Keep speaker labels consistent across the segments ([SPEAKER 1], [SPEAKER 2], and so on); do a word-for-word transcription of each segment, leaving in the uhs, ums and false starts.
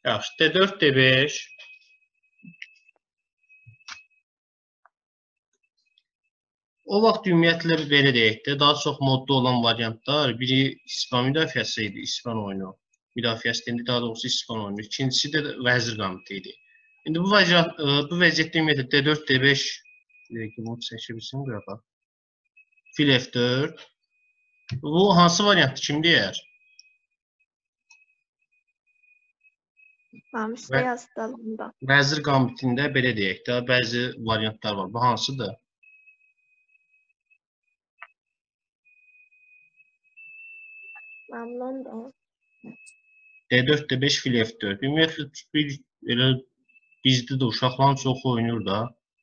[SPEAKER 1] Yaxşı, D dörd, D beş. O vaxt ümumiyyətlə belə deyək də, daha çox modda olan variantlar, biri İspan müdafiəsi idi, İspan oyunu. Müdafiəsi indi daha doğrusu İspan oyunu. İkincisi də vəzir qamiti idi. İndi bu vəziyyət, bu vəziyyətdə ümumiyyətlə D dörd, D beş, bunu seçebilsin qırağa. Fil F dörd. Bu hansı variantı kim deyər?
[SPEAKER 2] Hamısı yazdı.
[SPEAKER 1] Vəzir qambitində belə deyək də, bəzi variantlar var. Bu hansıdır?
[SPEAKER 2] London.
[SPEAKER 1] D dörd, D beş, fil F dörd. Ümumiyyətlə bir elə bizdə də uşaqların çoxu oynayır da.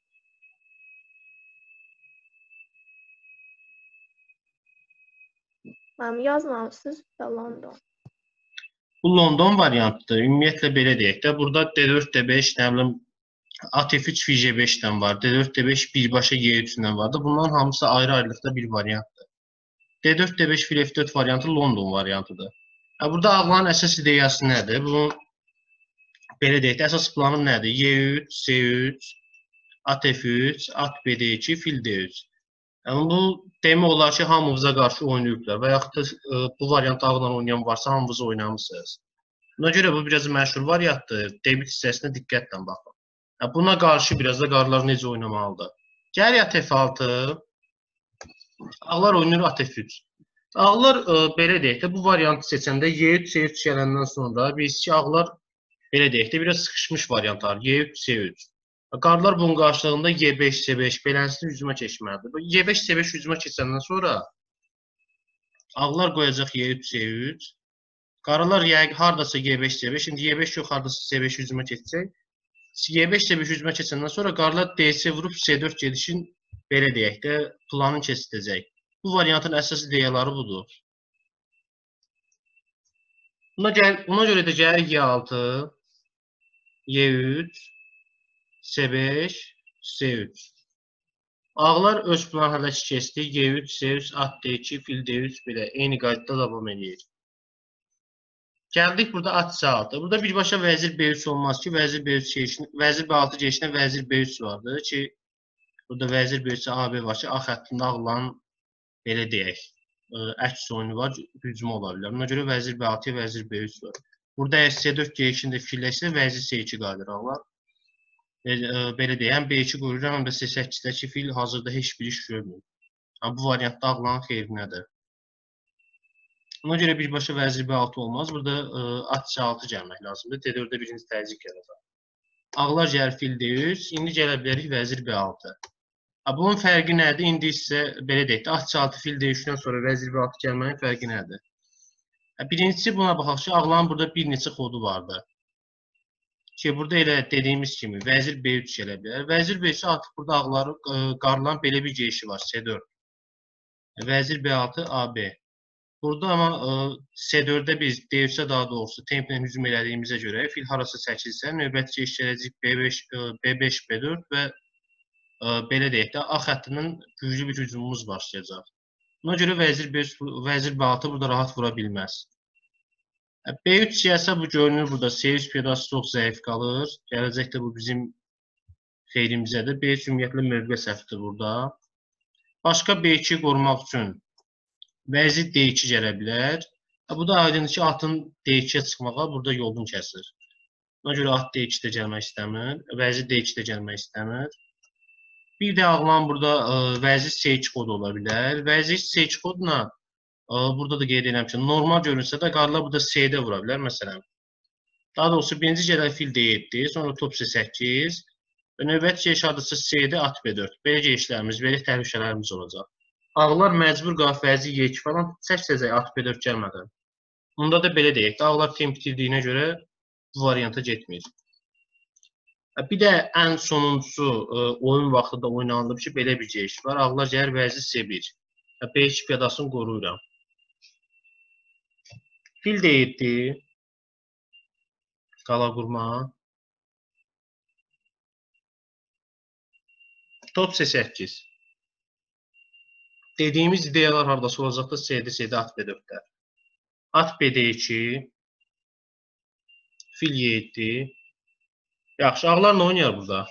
[SPEAKER 2] Mən yazmamışsınız da London.
[SPEAKER 1] Bu London variantıdır. Ümumiyyətlə belə deyək də, burada D dörd, D beş, nə bilim, at F üç, fil J beşdən var. D dörd, D beş birbaşa Y üçdən vardı. Bunların hamısı ayrı-ayrılıqda bir variantdır. D dörd, D beş, fil F dörd variantı London variantıdır. Burada ağların əsas ideyası nədir? Bunun belə deyək də, əsas planı nədir? Y üç, C üç, at F üç, at B D iki, fil D üç. Yəni, bu demək olar ki, hamımıza qarşı oynayıblar və yaxud da bu variantı ağla oynayan varsa, hamımız oynamısınız. Buna görə bu biraz məşhur variantdır. Debit hissəsinə diqqətlə baxın. Buna qarşı biraz da qarlar necə oynamalıdır? Gəl at F altı, ağlar oynayır at F üç. Ağlar belə deyək də, bu variantı seçəndə Y üç, C üç gələndən sonra biz ki, ağlar belə deyək də, biraz sıxışmış variantlar. Y üç, C üç. Qarlar bunun qarşılığında Y beş, C beş belənsin hücuma keçməlidir. Y beş, C beş hücuma keçəndən sonra ağlar qoyacaq Y üç, C üç. Qaralar hardasa Y beş, C beş. İndi Y beş yox, hardasa C beş hücuma keçəcək. Y beş, C beş hücuma keçəndən sonra qarlar D C vurub C dörd gedişin belə deyək də planını keçəcək. Bu variantın əsas ideyaları budur. Buna, buna görə də gəlir Y altı, Y üç, C beş, C üç. Ağlar öz planı hələ ki keçdi. Y üç, C üç, at D iki, fil D üç belə eyni qaydada davam edir. Gəldik burada at C altı. Burada birbaşa vəzir B üç olmaz ki, vəzir B üç keçişində, vəzir B altı keçişində vəzir B üç vardır ki, burada vəzir B üç, A B var ki, A xəttində ağların belə deyək, əks oyunu var, hücum ola bilər. Buna görə vəzir B altıya vəzir B üç var. Burada C dörd keçişində filləsə vəzir C iki qadir ağlar. Belə deyək, həm B iki qoyur, həm də C səkkizdə fil hazırda heç bir iş görmür. Bu variantda ağların xeyrinədir. Buna görə birbaşa vəzir B altı olmaz. Burada at C altı gəlmək lazımdır. D dördə birinci təzyiq yaradar. Ağlar gəlir fil D üç. İndi gələ bilərik vəzir B altı. Bunun fərqi nədir? İndi isə belə deyək, at C altı, fil D üçdən sonra vəzir B altı gəlmənin fərqi nədir? Birincisi buna baxaq ki, ağların burada bir neçə xodu vardır. Ki, burada elə dediyimiz kimi vəzir B üç gələ bilər. Vəzir B üç artıq burada ağları qarılan belə bir girişi var, C dörd. Vəzir B altı, A B. Burada amma C dördə biz D üçə daha doğrusu templə hücum elədiyimizə görə fil harasa çəkilsə, növbəti giriş gələcək B beş, B beş, B dörd və belə deyək də, A xəttinin güclü bir hücumumuz başlayacaq. Buna görə vəzir B üç, vəzir B altı burada rahat vura bilməz. B üç gəlsə bu görünür burada C üç piyadası çox zəif qalır. Gələcəkdə bu bizim xeyrimizədir. B üç ümumiyyətlə mövqe səhvdir burada. Başqa B iki qorumaq üçün vəzir D iki gələ bilər. Bu da aydındır ki, atın D ikiyə çıxmağa burada yolunu kəsir. Buna görə at D iki də gəlmək istəmir. Vəzir D iki də gəlmək istəmir. Bir də ağlan burada vəzir C iki kodu ola bilər. Vəzir C iki koduna burada da qeyd edirəm ki, normal görünsə də qarlar burada C-də vura bilər, məsələn. Daha doğrusu, birinci gələr fil D yeddi, sonra top C səkkiz və növbəti giriş hardasa C-də at B dörd. Belə girişlərimiz, belə təhlükələrimiz olacaq. Ağlar məcbur qalıb vəzir Y iki falan çəkəcək at B dörd gəlmədən. Bunda da belə deyək də, ağlar temp itirdiyinə görə bu varianta getmir. Bir də ən sonuncusu oyun vaxtında oynanılıb ki, belə bir giriş var. Ağlar gəlir vəzir C bir. B iki piyadasını qoruyuram. Fil D yeddi, qala qurma, top C səkkiz. Dediyimiz ideyalar haradasa olacaqda C-də, C-də at B dörddə. At B D iki, Fil yedi. Yaxşı, ağlarla oynayar burada.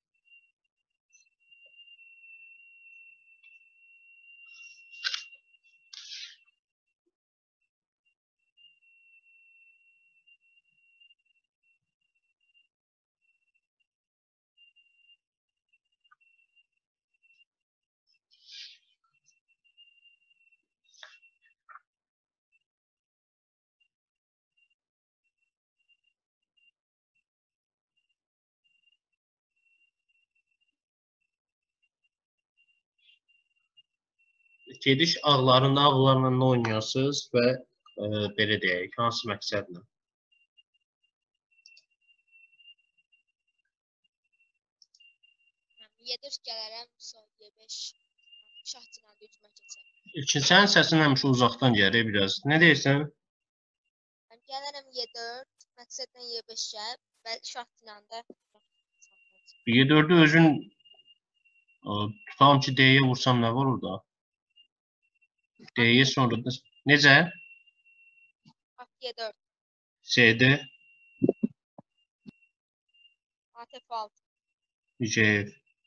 [SPEAKER 1] Gediş ağların ağlarla oynayasınız və e, belə deyək, hansı məqsədlə?
[SPEAKER 3] yedi gələrəm, son beş şahçıyla üzmə keçərəm.
[SPEAKER 1] İlkin, sənin səsin həmişə uzaqdan gəlir biraz. Nə deyirsən?
[SPEAKER 3] Mən gələrəm yedi dörd, məqsədlə y beş gəlib və şahçıyla da
[SPEAKER 1] yedi dördü özün e, tutalım ki, D-yə vursam nə var orada? D-yə sonra da necə?
[SPEAKER 3] at y dörd,
[SPEAKER 1] C-də
[SPEAKER 3] at f altı,
[SPEAKER 1] C.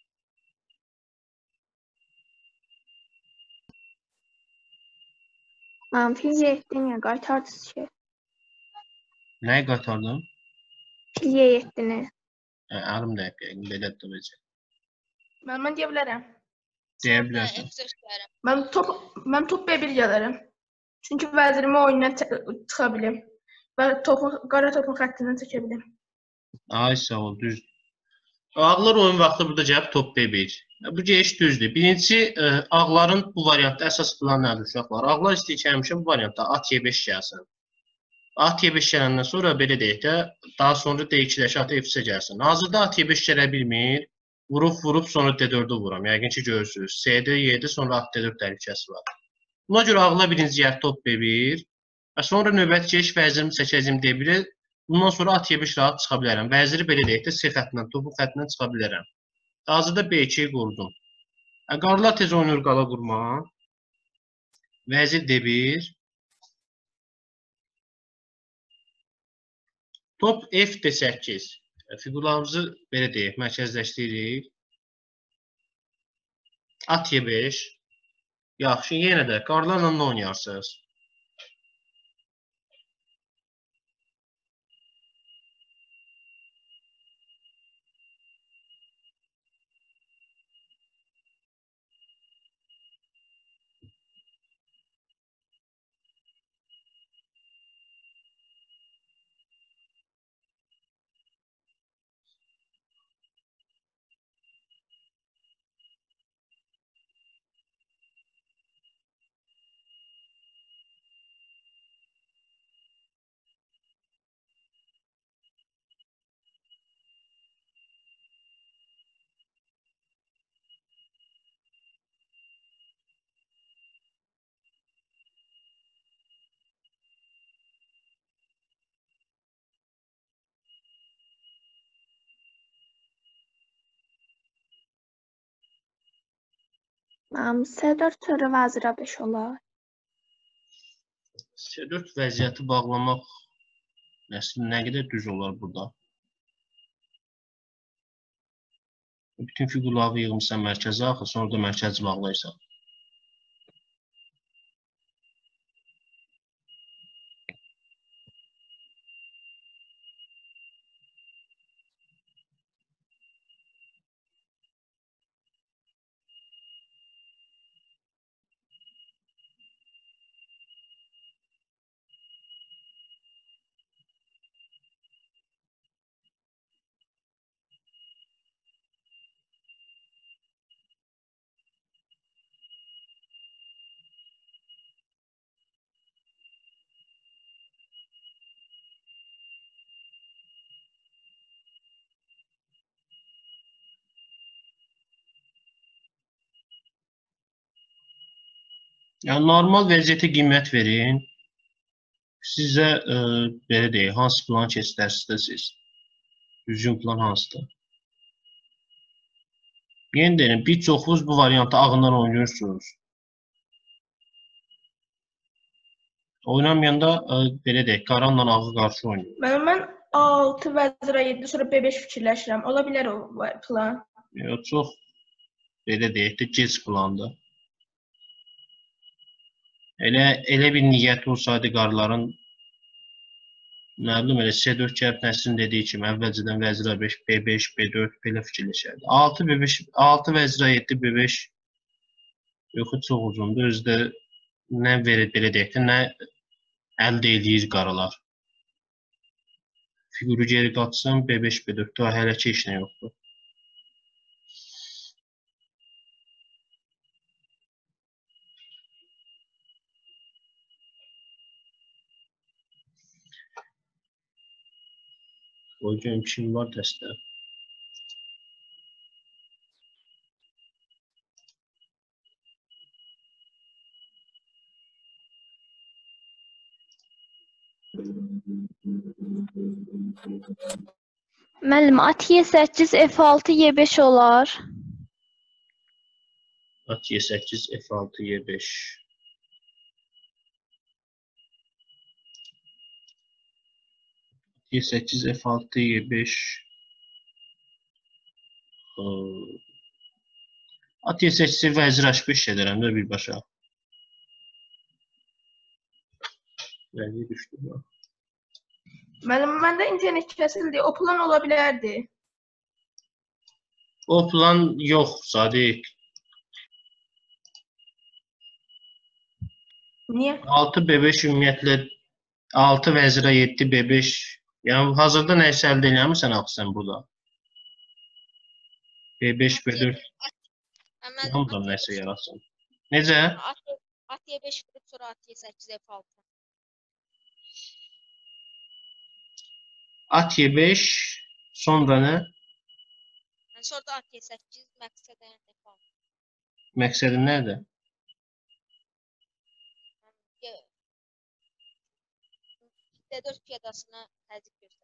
[SPEAKER 2] Mən fil yetdini qaytardınız ki.
[SPEAKER 1] Nəyi qaytardım?
[SPEAKER 2] Fil yetdini.
[SPEAKER 1] Hə, əlim dəqiq, belə də becə.
[SPEAKER 4] Ben ben diyebilirim.
[SPEAKER 1] Deyə
[SPEAKER 3] sonra
[SPEAKER 1] bilərsən.
[SPEAKER 3] f dörd gələrəm.
[SPEAKER 4] Ben top ben top B bir gelirim. Çünkü vezirimi oyundan çı- çıkabilirim. Ben topu kara topun xəttindən çekebilirim.
[SPEAKER 1] Ay sağ ol, düz. Ağlar oyun vaxtı burada gəlib top B bir. Bu geniş düzdür. Birinci, e, ağların bu variantda əsas planı nədir uşaqlar? Ağlar istəyir ki, həmişə bu variantda at y beş gəlsin. At y beş gələndən sonra belə deyək də, daha sonra D iki-dəki at F C gəlsin. Hazırda at y beş gələ bilmir. Vurub vurub sonra D dördü vuram. Yəqin ki, görürsünüz. C-də yedi, sonra at D dörd təhlükəsi var. Buna görə ağla birinci yer top B bir. Və sonra növbəti geniş vəzirimi çəkəcəm D birə. Bundan sonra at y beş rahat çıxa bilərəm. Vəziri belə deyək də, C xəttindən, topu xəttindən çıxa bilərəm. Hazırda B ikiyi qurdum. Qarlar tez oynayır qala qurma. Vəzir D bir. Top F D səkkiz. Figurlarımızı belə deyək, mərkəzləşdiririk. At y beş. Yaxşı, yenə də qarlarla nə oynayarsınız?
[SPEAKER 2] Mənim C dörd sonra vəzirə beş olar.
[SPEAKER 1] C dörd vəziyyəti bağlamaq nəsil nə qədər düz olar burada? Bütün figurları yığmışsan mərkəzə axı, sonra da mərkəzi bağlayırsan. Yəni normal vəziyyətə qiymət verin. Sizə e, belə deyək, hansı plan keçirsiniz siz? Düzgün plan hansıdır? Yenə deyirəm, bir çoxunuz bu variantı ağından oynuyorsunuz. Oynamayanda e, belə deyək, qaranla ağı qarşı oynayır.
[SPEAKER 4] Ben ben altı vəzir A yeddi, sonra B beş fikirləşirəm. Ola bilər o plan.
[SPEAKER 1] Yox, çox belə deyək də gec plandır. Elə elə bir niyyət olsaydı qarların nə bilim elə C dörd gəlib Nəsrin dediyi kimi əvvəlcədən vəzir A beş, B beş, B dörd belə fikirləşərdi. altı B beş, altı vəzir A yeddi, B beş yoxu çox uzundur. Özü də nə verir belə deyək də, nə əldə edir qaralar. Figürü geri qaçsın, B beş, B dörd daha hələ ki işinə yoxdur. O gün kim var dəstə?
[SPEAKER 5] Müəllim, at Y səkkiz, F altı, Y beş olar.
[SPEAKER 1] At Y səkkiz, F altı, Y beş. Y səkkiz, F altı, Y beş. At Y səkkiz vəzir H beş edərəm də birbaşa. Vəzir düşdü bu.
[SPEAKER 4] Müəllim, məndə internet kəsildi. O plan ola bilərdi.
[SPEAKER 1] O plan yox, Sadiq.
[SPEAKER 4] Niyə?
[SPEAKER 1] altı B beş ümumiyyətlə altı vəzir A yeddi, B beş. Yəni hazırda nə isə əldə eləmirsən axı sən burada. B beş, B dörd. Hamıdan nəsə yaratsın. Necə?
[SPEAKER 3] At Y beş vurup sonra at Y səkkiz, F altı.
[SPEAKER 1] At Y beş, sonra nə?
[SPEAKER 3] Yəni sonra da at Y səkkiz, məqsədən F altı.
[SPEAKER 1] Məqsədin nədir?
[SPEAKER 3] D dörd piyadasına təzyiq göstərir.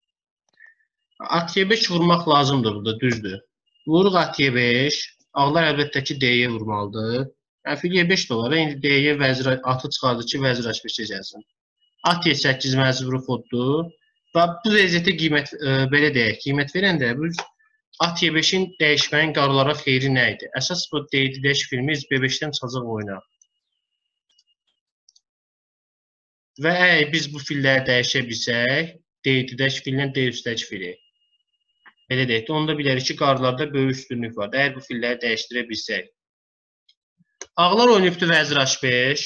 [SPEAKER 1] At Y beş vurmaq lazımdır burada, düzdür. Vuruq at Y beş. Ağlar əlbəttə ki D-yə vurmalıdır. Yəni fil Y beş də olar. İndi D-yə vəzir atı çıxardı ki, vəzir H beşə gəlsin. At Y səkkiz məcburi xoddur. Və bu vəziyyətə qiymət e, belə deyək, qiymət verəndə bu at Y beşin dəyişməyin qarlara xeyri nə idi? Əsas bu D yeddi dəş filimiz B beşdən çıxacaq oyuna. Və əgər biz bu filləri dəyişə bilsək, D yeddi dəş fillə D üç dəş fili. Belə deyək də, onda bilərik ki, qarlarda böyük üstünlük var. Əgər bu filləri dəyişdirə bilsək. Ağlar oynayıbdır vəzir H beş.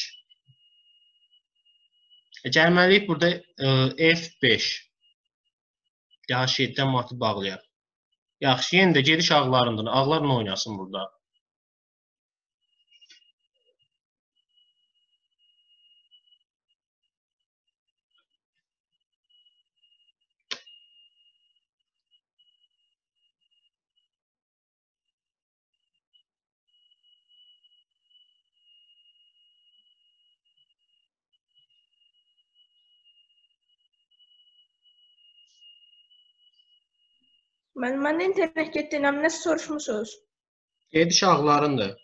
[SPEAKER 1] Gəlməliyik burada e, F beş. H yeddidən matı bağlayaq. Yaxşı, yenə də gediş ağlarındır. Ağlar nə oynasın burada?
[SPEAKER 4] Mən məndə internet getdi, nəsə soruşmusunuz?
[SPEAKER 1] Gediş ağlarındır.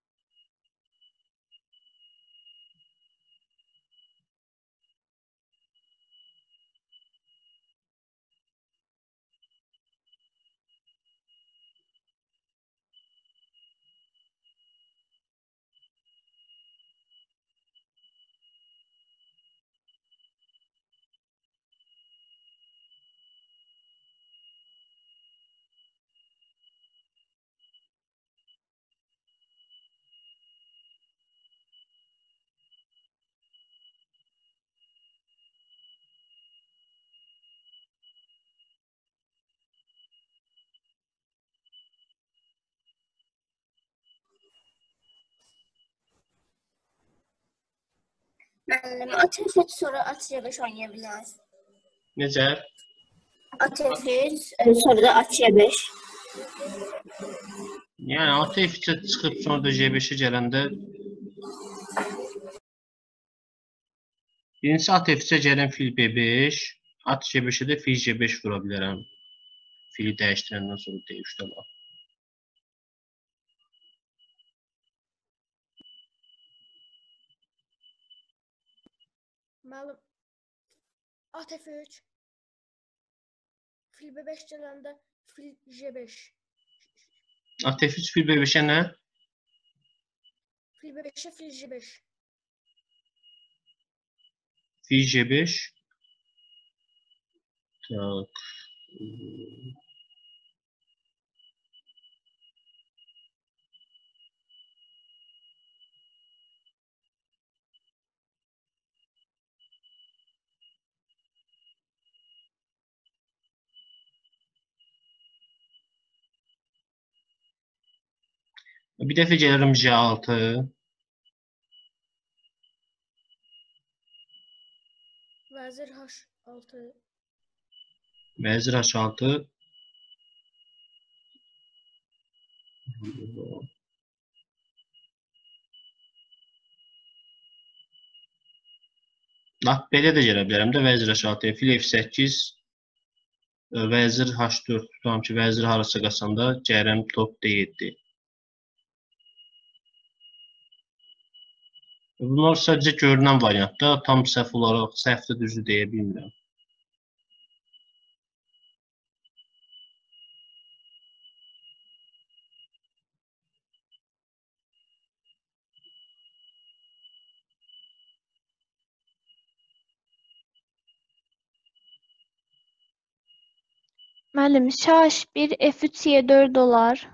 [SPEAKER 6] Müəllim, at F üç sonra at C beş oynaya bilər.
[SPEAKER 1] Necə?
[SPEAKER 6] At F üç, e, sonra da at C beş.
[SPEAKER 1] Yəni at F üçə çıxıb sonra da J beşə gələndə birincisi at F üçə gələn fil B beş, at J beşə də fil J beş vura bilərəm. Fili dəyişdirəndən sonra D üçdə var.
[SPEAKER 6] Müəllim, at F üç. Fil B beş gələndə fil J beş.
[SPEAKER 1] A T F üç fil B beşə nə?
[SPEAKER 6] Fil B beşə fil J beş.
[SPEAKER 1] Fil J beş. Tak. Bir dəfə gəlirim J altı.
[SPEAKER 6] Vəzir H altı.
[SPEAKER 1] Vəzir H altı. Lap belə də gələ bilərəm də vəzir H altı. Fil F səkkiz. Vəzir H dörd. Tutam ki, vəzir harasa qaçanda gəlirəm top D yeddi. Bunlar sadəcə görünən variantda, tam səhv olaraq, səhvdə düzü deyə bilmirəm.
[SPEAKER 5] Müəllim, şah bir F üç Y dörd olar.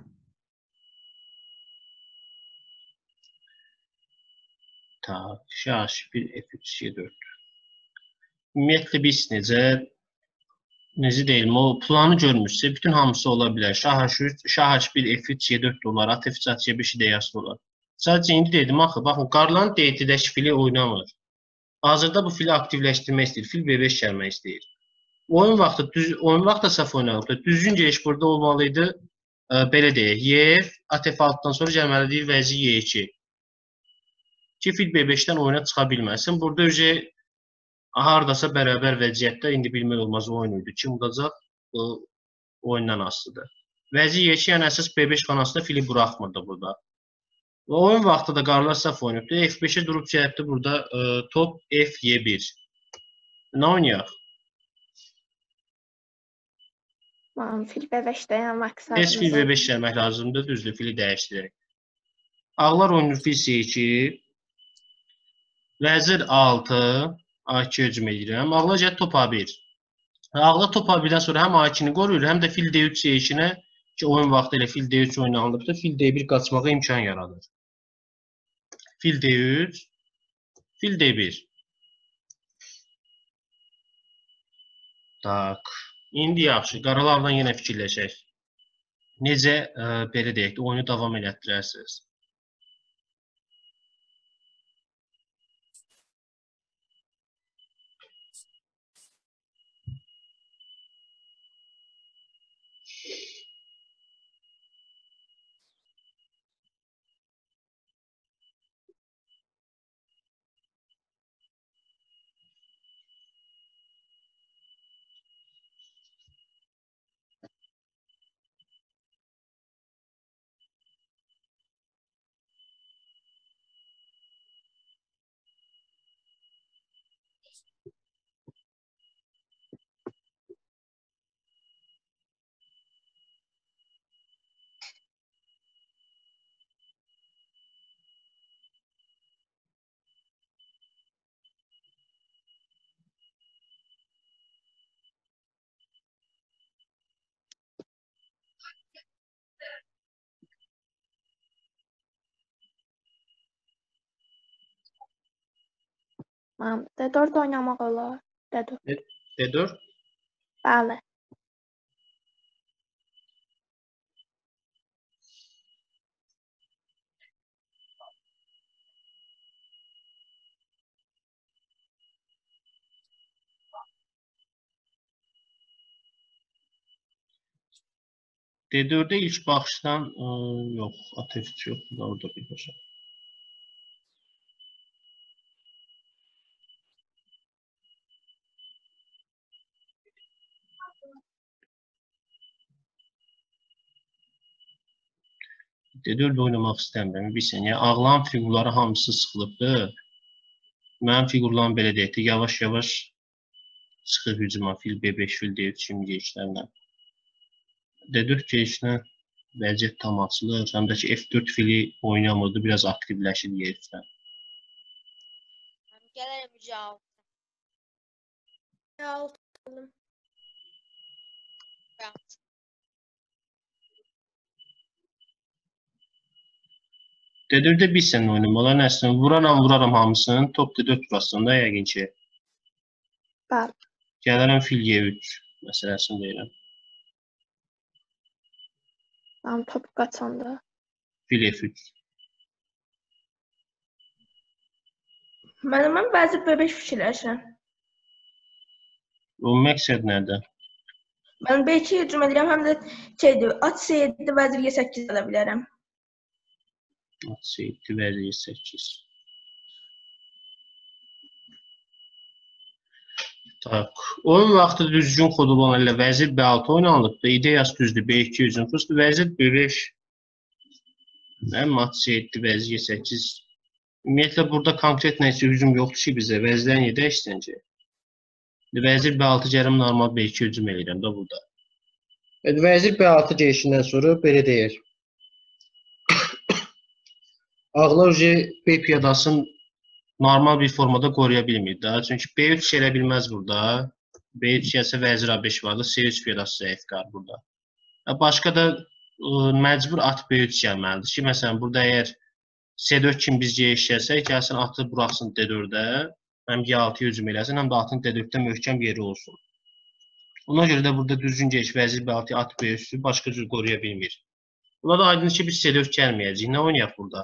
[SPEAKER 1] Tak, şah bir F üç Y dörd. Ümumiyyətlə biz necə, necə deyilmə, o planı görmüşsə, bütün hamısı ola bilər. Şah H üç, şah H bir F üç Y dörd olar, A T F üç H beş də yazı olar. Sadəcə indi dedim, axı, baxın, qarlan D yeddi-dəki fili oynamır. Hazırda bu fili aktivləşdirmək istəyir, fil B beş gəlmək istəyir. Oyun vaxtı, düz, oyun vaxtı səhv oynanıbdır. Düzgün giriş burada olmalıydı, e, belə deyək, Y F, A T F altıdan sonra gəlməlidir vəzi Y iki. Ki, fil B beşdən oyuna çıxa bilməsin. Burada öcə hardasa bərabər vəziyyətdə, indi bilmək olmaz oyun idi. Kim udacaq, bu oyundan asılıdır. Vəzi Y iki, yəni əsas B beş xanasında fili buraxmırdı burada. Və oyun vaxtı da qarlar səhv oynayıbdır. F beşə durub gəlibdir burada e, top F Y bir. Nə oynayaq?
[SPEAKER 2] Mən fil B beşdə yəni məqsədimiz.
[SPEAKER 1] Tez fil B beş gəlmək lazımdır, düzdür, fili dəyişdirək. Ağlar oyunur fil C iki. Vəzir A altı. A iki hücum edirəm. Ağlar gəlir top A bir. Ağlar top A birdən sonra həm A ikini qoruyur, həm də fil D üç C ikinə ki, oyun vaxtı ilə fil D üç oynanılıbdır, fil D bir qaçmağa imkan yaradır. Fil D üç, fil D bir. Tak. İndi yaxşı, qaralardan yenə fikirləşək. Necə, e, belə deyək, oyunu davam elətdirərsiniz?
[SPEAKER 2] Mən D dörd oynamaq olar. D dörd.
[SPEAKER 1] D dörd.
[SPEAKER 2] Bəli.
[SPEAKER 1] D dördə ilk baxışdan e, yox, A T F üç yox, orada birləşək. D dörd oynamaq istəmirəm. Bir saniyə, ağlan fiqurları hamısı sıxılıbdır. Mənim fiqurlarım belə deyək, yavaş-yavaş çıxır hücuma fil B beş, fil D üç kimi geçişlərlə. D dörd geçişlə vəziyyət tam açılır. Həm də ki F dörd fili oynamırdı, biraz aktivləşir yer üstə.
[SPEAKER 3] Mən gələrəm C altı.
[SPEAKER 6] C altı aldım.
[SPEAKER 3] B altı.
[SPEAKER 1] D dördə bir sən oynamalar nəsrin vuraram, vuraram hamısını. Top D dörd burasında yəqin ki.
[SPEAKER 2] Bəli.
[SPEAKER 1] Gələrəm fil Y üç məsələsini deyirəm.
[SPEAKER 2] Mənim top qaçanda.
[SPEAKER 1] Fil F üç.
[SPEAKER 4] Mənim mən vəzir B beş fikirləşirəm.
[SPEAKER 1] O məqsəd nədir?
[SPEAKER 4] Mən B iki hücum edirəm, həm də şeydir, at C yeddi, vəzir G səkkiz ala bilərəm.
[SPEAKER 1] At C yeddi, vəzir Y səkkiz. Tak. Oyun vaxtı düzgün kodulan ilə vəzir B altı oynanılıbdı. İdeyası düzdür. B iki hücum fıstı. Vəzir B beş. Həm at C yeddi, vəzir Y səkkiz. Ümumiyyətlə burada konkret nəsə hücum yoxdur ki bizə. Vəzirlərin yedə işlənəcək. Vəzir B altı gərim normal B iki hücum edirəm də burada. Evet, vəzir B altı geçişindən sonra belə deyir. Ağlar B piyadasını normal bir formada qoruya bilmir də. Çünki B üç gələ bilməz burada. B üç gəlsə vəzir A beş vardı. C üç piyadası zəif qalır burada. Başqa da ə, məcbur at B üç gəlməlidir ki, məsələn burada əgər C dörd kimi biz G işləsək, gəlsin atı buraxsın D dördə, həm G altıya hücum eləsin, həm də atın D dörddə möhkəm yeri olsun. Ona görə də burada düzgün geniş vəzir B altıya at B üçü başqa cür qoruya bilmir. Buna da aydın ki biz C dörd gəlməyəcəyik. Nə oynayaq burada?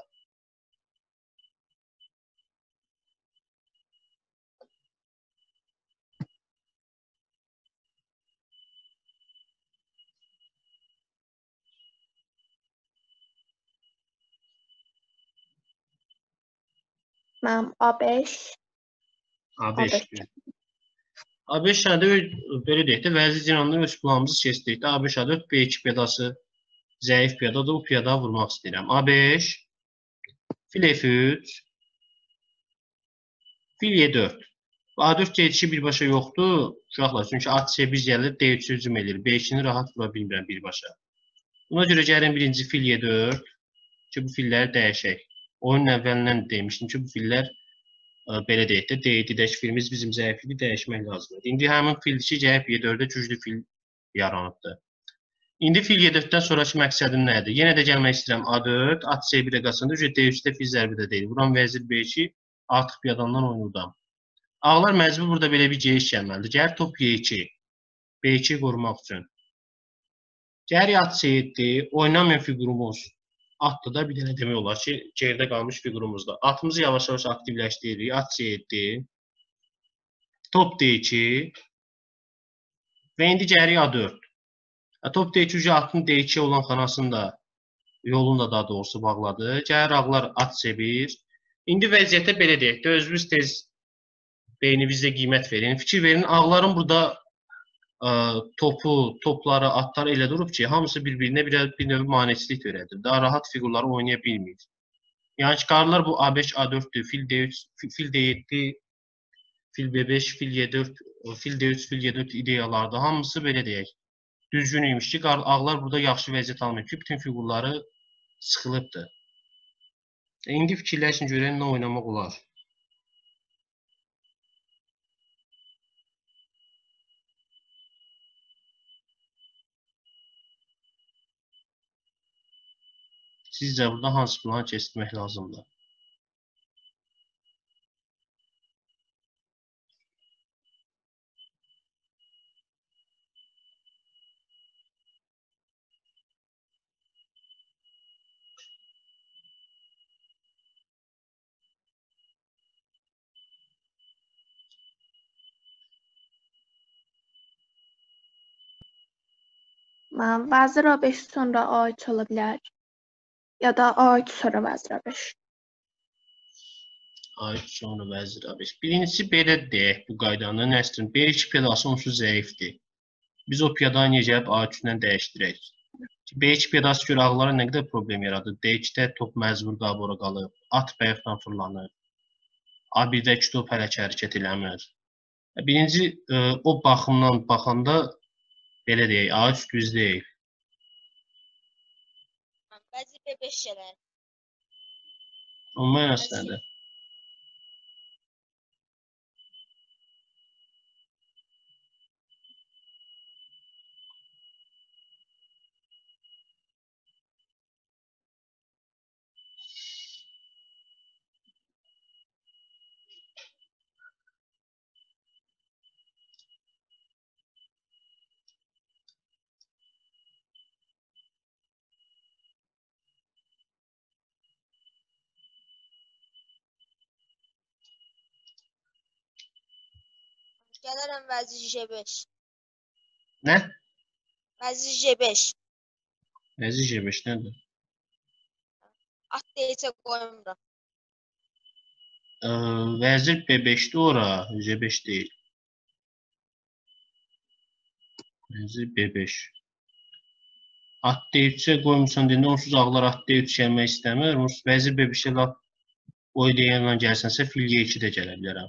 [SPEAKER 2] Mənim A beş.
[SPEAKER 1] A beş. A beş də belə deyək də vəzir cinandan öz planımızı keçdik də. A beş A dörd B iki piyadası zəif piyadadır. O piyada vurmaq istəyirəm. A beş fil F üç fil Y dörd. A dörd geçişi birbaşa yoxdur uşaqlar. Çünki at C bir gəlir D üç hücum edir. B ikini rahat vura bilmirəm birbaşa. Buna görə gəlin birinci fil Y dörd ki bu filləri dəyişək. Oyunun əvvəlindən demişdim ki bu fillər ə, belə deyək də D yeddi filimiz bizim zəifliyi dəyişmək lazımdır. İndi həmin fil ki gəlib Y dördə güclü fil yaranıbdır. İndi fil Y dörddən sonraki məqsədim nədir? Yenə də gəlmək istəyirəm A dörd, at C birə qaçanda D üçdə fil zərbədə deyil. Vuran vəzir B iki artıq piyadandan oynudam. Ağlar məcbur burada belə bir geniş gəlməlidir. Gəlir top Y iki. B iki qorumaq üçün. Gəlir at C yeddi. Oynamayan figurumuz atdı da bir dənə demək olar ki, geridə qalmış figurumuzda. Atımızı yavaş-yavaş aktivləşdiririk. At C yeddi. Top D iki. Və indi gəlir A dörd. Top D iki atın D ikiyə olan xanasında yolunda daha doğrusu bağladı. Gəlir ağlar at C bir. İndi vəziyyətə belə deyək də, özünüz tez beynimizdə qiymət verin. Fikir verin, ağların burada ə, topu, topları, atları elə durub ki, hamısı bir-birinə bir, bir növ maneçilik törədir. Daha rahat figurları oynaya bilmir. Yəni çıxarlar bu A beş, A dörddür, fil D üç, fil D yeddi, fil B beş, fil Y dörd, fil D üç, fil Y dörd ideyalardır. Hamısı belə deyək. Düzgün imiş ki, ağlar burada yaxşı vəziyyət almıyor ki, bütün figurları sıxılıbdır. İndi fikirləşin görən nə oynamaq olar. Sizcə burada hansı planı keçirmək lazımdır?
[SPEAKER 2] Mənim vəzir A beş sonra A üç ola bilər. Ya da A üç sonra vəzir A beş.
[SPEAKER 1] A üç sonra vəzir A beş. Birincisi belə deyək bu qaydanın nəsrin. B iki piyadası onsuz zəifdir. Biz o piyadanı necə A üçdən dəyişdirək. B iki piyadası görə ağlara nə qədər problem yaradır. D ikidə top məcbur qabora qalıb. At bayaqdan fırlanır. A birdəki top hələ ki hərəkət eləmir. Birinci e, o baxımdan baxanda belə deyək, A üç düz deyil.
[SPEAKER 3] Vəzir B beş gələr.
[SPEAKER 1] Amma mənası nədir?
[SPEAKER 3] Gələrəm vəzir J beş.
[SPEAKER 1] Nə?
[SPEAKER 3] Vəzir J beş.
[SPEAKER 1] Vəzir J beş nədir?
[SPEAKER 3] At D C qoymuram.
[SPEAKER 1] E, vəzir B beşdir ora, J beş deyil. Vəzir B beş. At D üçə qoymuşsan deyəndə onsuz ağlar at D üç gəlmək istəmir. Onsuz vəzir B beşə lap o ideyanla gəlsənsə fil Y iki də gələ bilərəm.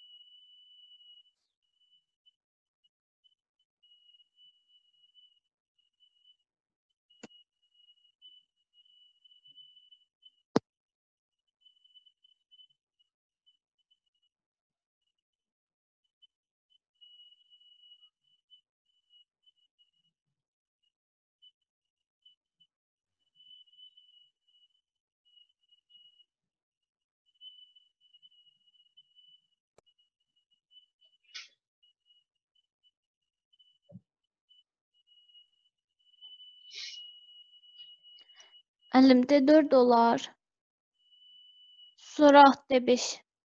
[SPEAKER 5] Müəllim D dörd olar. Sonra at D beş.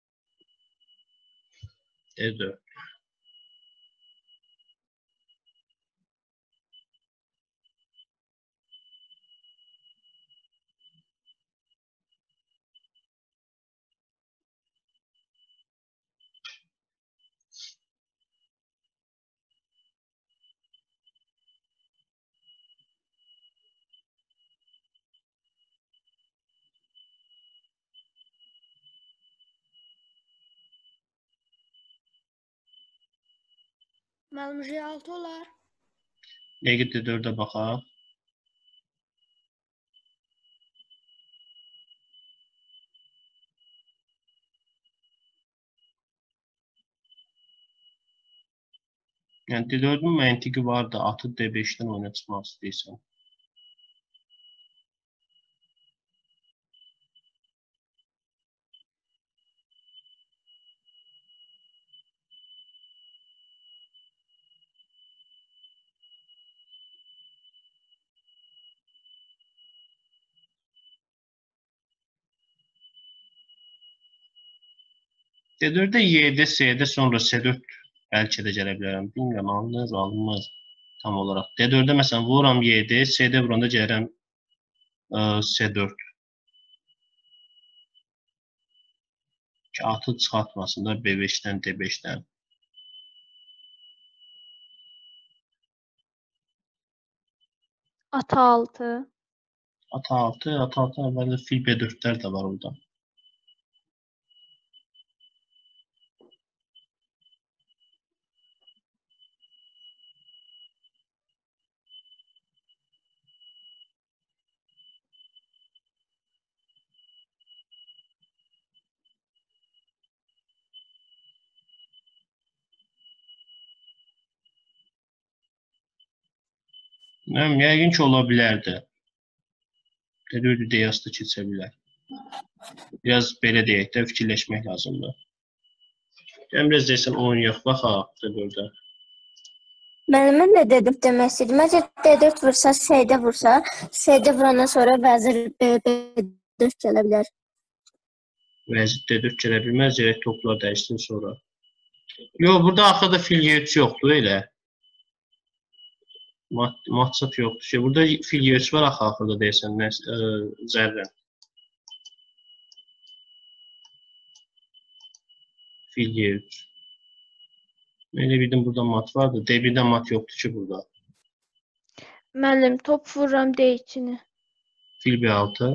[SPEAKER 1] D dörd.
[SPEAKER 6] Müəllim J altı olar.
[SPEAKER 1] Dəqiq D dördə baxaq. Yəni D dördün məntiqi var da atı D beşdən oyuna çıxmaq istəyirsən. D dördə Y-də, C-də sonra C dörd bəlkə də gələ bilərəm. Bilmirəm, alınır, alınmaz tam olaraq. D dördə məsələn vururam Y-də, C-də vuranda gəlirəm C dörd. Ki atı çıxartmasın da B beşdən D beşdən.
[SPEAKER 5] At altı.
[SPEAKER 1] At altı, at altı əvvəldə fil B dördlər də var orada. Nəm, yəqin ki ola bilərdi. D dördü D yasta keçə bilər. Biraz belə deyək də fikirləşmək lazımdır. Yəni biraz deyəsən oynayaq, baxaq D dördə.
[SPEAKER 6] Müəllimin də D dörd demək istəyirdim. Məncə D dörd vursa, C-də vursa, C-də vurandan sonra vəzir B dörd gələ bilər.
[SPEAKER 1] Vəzir D dörd gələ bilməz, gərək toplar dəyişsin sonra. Yox, burada axırda fil Y üç yoxdur elə. Mat, matsat yoxdur. Şey, burada fil Y üç var axı axırda deyəsən, zərrən. Fil Y üç. Mən elə bildim burada mat vardı. D birdə mat yoxdur ki burada.
[SPEAKER 5] Müəllim top vururam D ikini.
[SPEAKER 1] Fil B altı.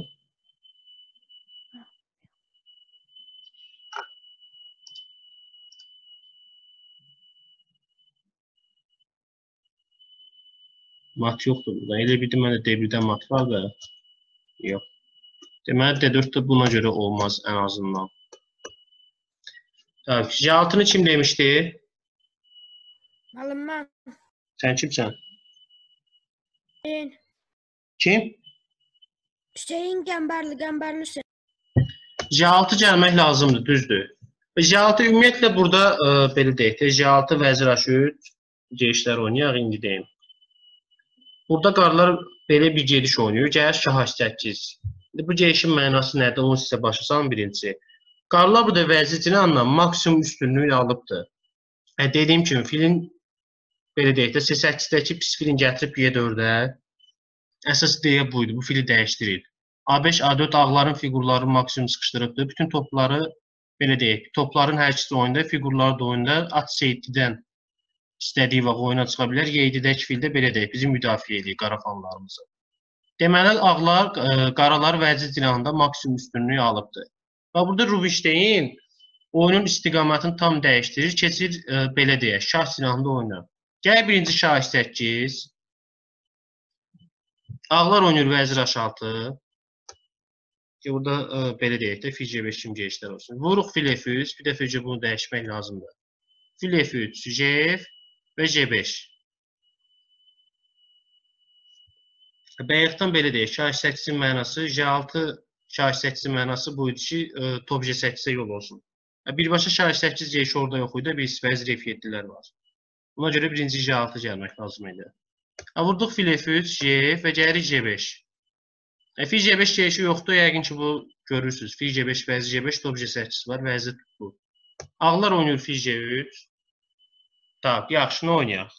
[SPEAKER 1] Mat yoxdur burada. Elə bildim mən də D birdə mat var da. Yox. Deməli D dörd də buna görə olmaz ən azından. Tamam. J altını kim demişdi?
[SPEAKER 7] Müəllim mən.
[SPEAKER 1] Sən kimsən?
[SPEAKER 7] Hüseyin.
[SPEAKER 1] Kim?
[SPEAKER 7] Hüseyin Qəmbərli, Qəmbərli Hüseyin.
[SPEAKER 1] J altı gəlmək lazımdır, düzdür. J altı ümumiyyətlə burada ə, belə deyək də, J altı vəzir H üç gedişlər oynayaq, indi deyim. Burada qarlar belə bir gediş oynayır, gəlir şah H səkkiz. Bu gedişin mənası nədir, onu sizə başa salın birincisi. Qarlar burada vəzir cinanla maksimum üstünlüyü alıbdır. Hə, dediyim kimi, filin belə deyək də, C səkkizdə pis filin gətirib Y dördə. Əsas ideya buydu, bu fili dəyişdirir. A beş, A dörd ağların figurları maksimum sıxışdırıbdır. Bütün topları, belə deyək, topların hər ikisi oyunda, figurları da oyunda at C yeddidən istədiyi vaxt oyuna çıxa bilər. Y yeddidəki fildə belə deyək, bizi müdafiə edir qarafanlarımızı. Deməli, ağlar, ə, qaralar vəzir cinahında maksimum üstünlüyü alıbdır. Və burada Rubinstein oyunun istiqamətini tam dəyişdirir, keçir ə, belə deyək, şah cinahında oynar. Gəl birinci şah H səkkiz. Ağlar oynayır vəzir H altı. Ki, burada ə, belə deyək də, fil C beş kimi gedişlər olsun. Vuruq fil F üç, bir dəfə önce bunu dəyişmək lazımdır. Fil F üç, J F və C beş. Bəyəqdən belə deyək, şah səkkizin mənası, J altı şah səkkizin mənası buydu ki, ə, top J səkkizə yol olsun. Birbaşa şah səkkiz J orada yox idi, biz vəzir F yeddilər var. Buna görə birinci J altı gəlmək lazım idi. Vurduq fil F üç, J F və gəlirik C beş. Fil C beş gedişi yoxdur, yəqin ki bu görürsünüz. Fil C beş, vəzir C beş, top J səkkiz var, vəzir tutdu. Ağlar oynayır fil C üç. Tak, yaxşı, nə oynayaq?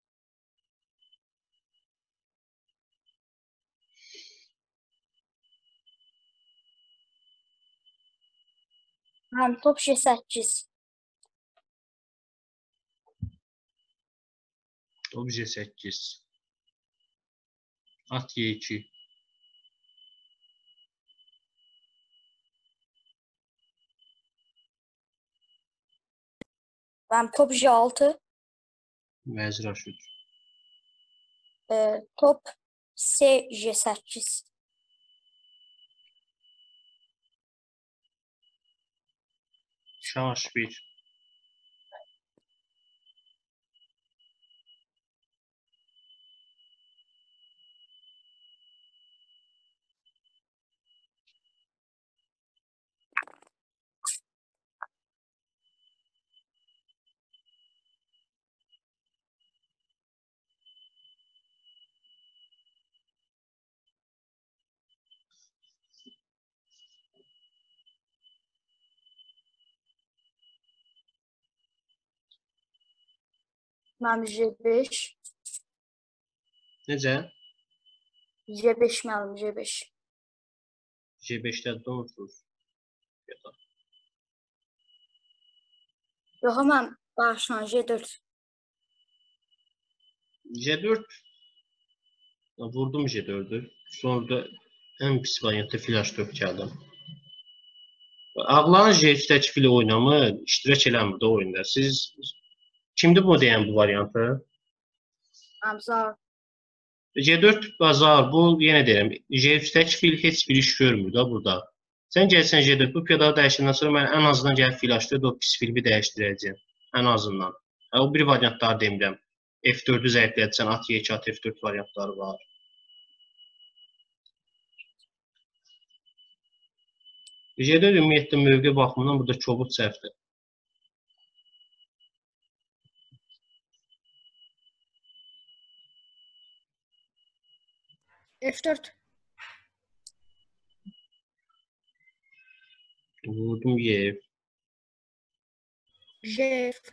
[SPEAKER 6] Həm top J səkkiz.
[SPEAKER 1] Top J səkkiz. At Y iki.
[SPEAKER 6] Həm top J altı.
[SPEAKER 1] Vəzir H üç.
[SPEAKER 6] E, top C J səkkiz.
[SPEAKER 1] Şah H bir.
[SPEAKER 6] Mənim J beş.
[SPEAKER 1] Necə?
[SPEAKER 6] J beş mənim J beş.
[SPEAKER 1] J beşdə doğrusunuz.
[SPEAKER 6] Yox, mən başla J dörd.
[SPEAKER 1] J dörd. Vurdum J dördü. Sonra da ən pis variantda fil H dörd gəldim. Ağların J üçdəki fili oynamı iştirak eləmir də oyunda. Siz kimdir bu deyən bu variantı?
[SPEAKER 6] Əmzar.
[SPEAKER 1] J dörd bazar, bu yenə deyirəm, J üçdəki fil heç bir iş görmür da burada. Sən gəlsən J dörd, bu piyadanı dəyişəndən sonra mən ən azından gəlib fil H dörd, o pis filmi dəyişdirəcəyim. Ən azından. O bir variantları demirəm. F dördü zəiflədəcəksən, at Y iki, at F dörd variantları var. J dörd ümumiyyətlə mövqe baxımından burada kobud səhvdir.
[SPEAKER 7] F dörd.
[SPEAKER 1] Vurdum Y.
[SPEAKER 7] J F.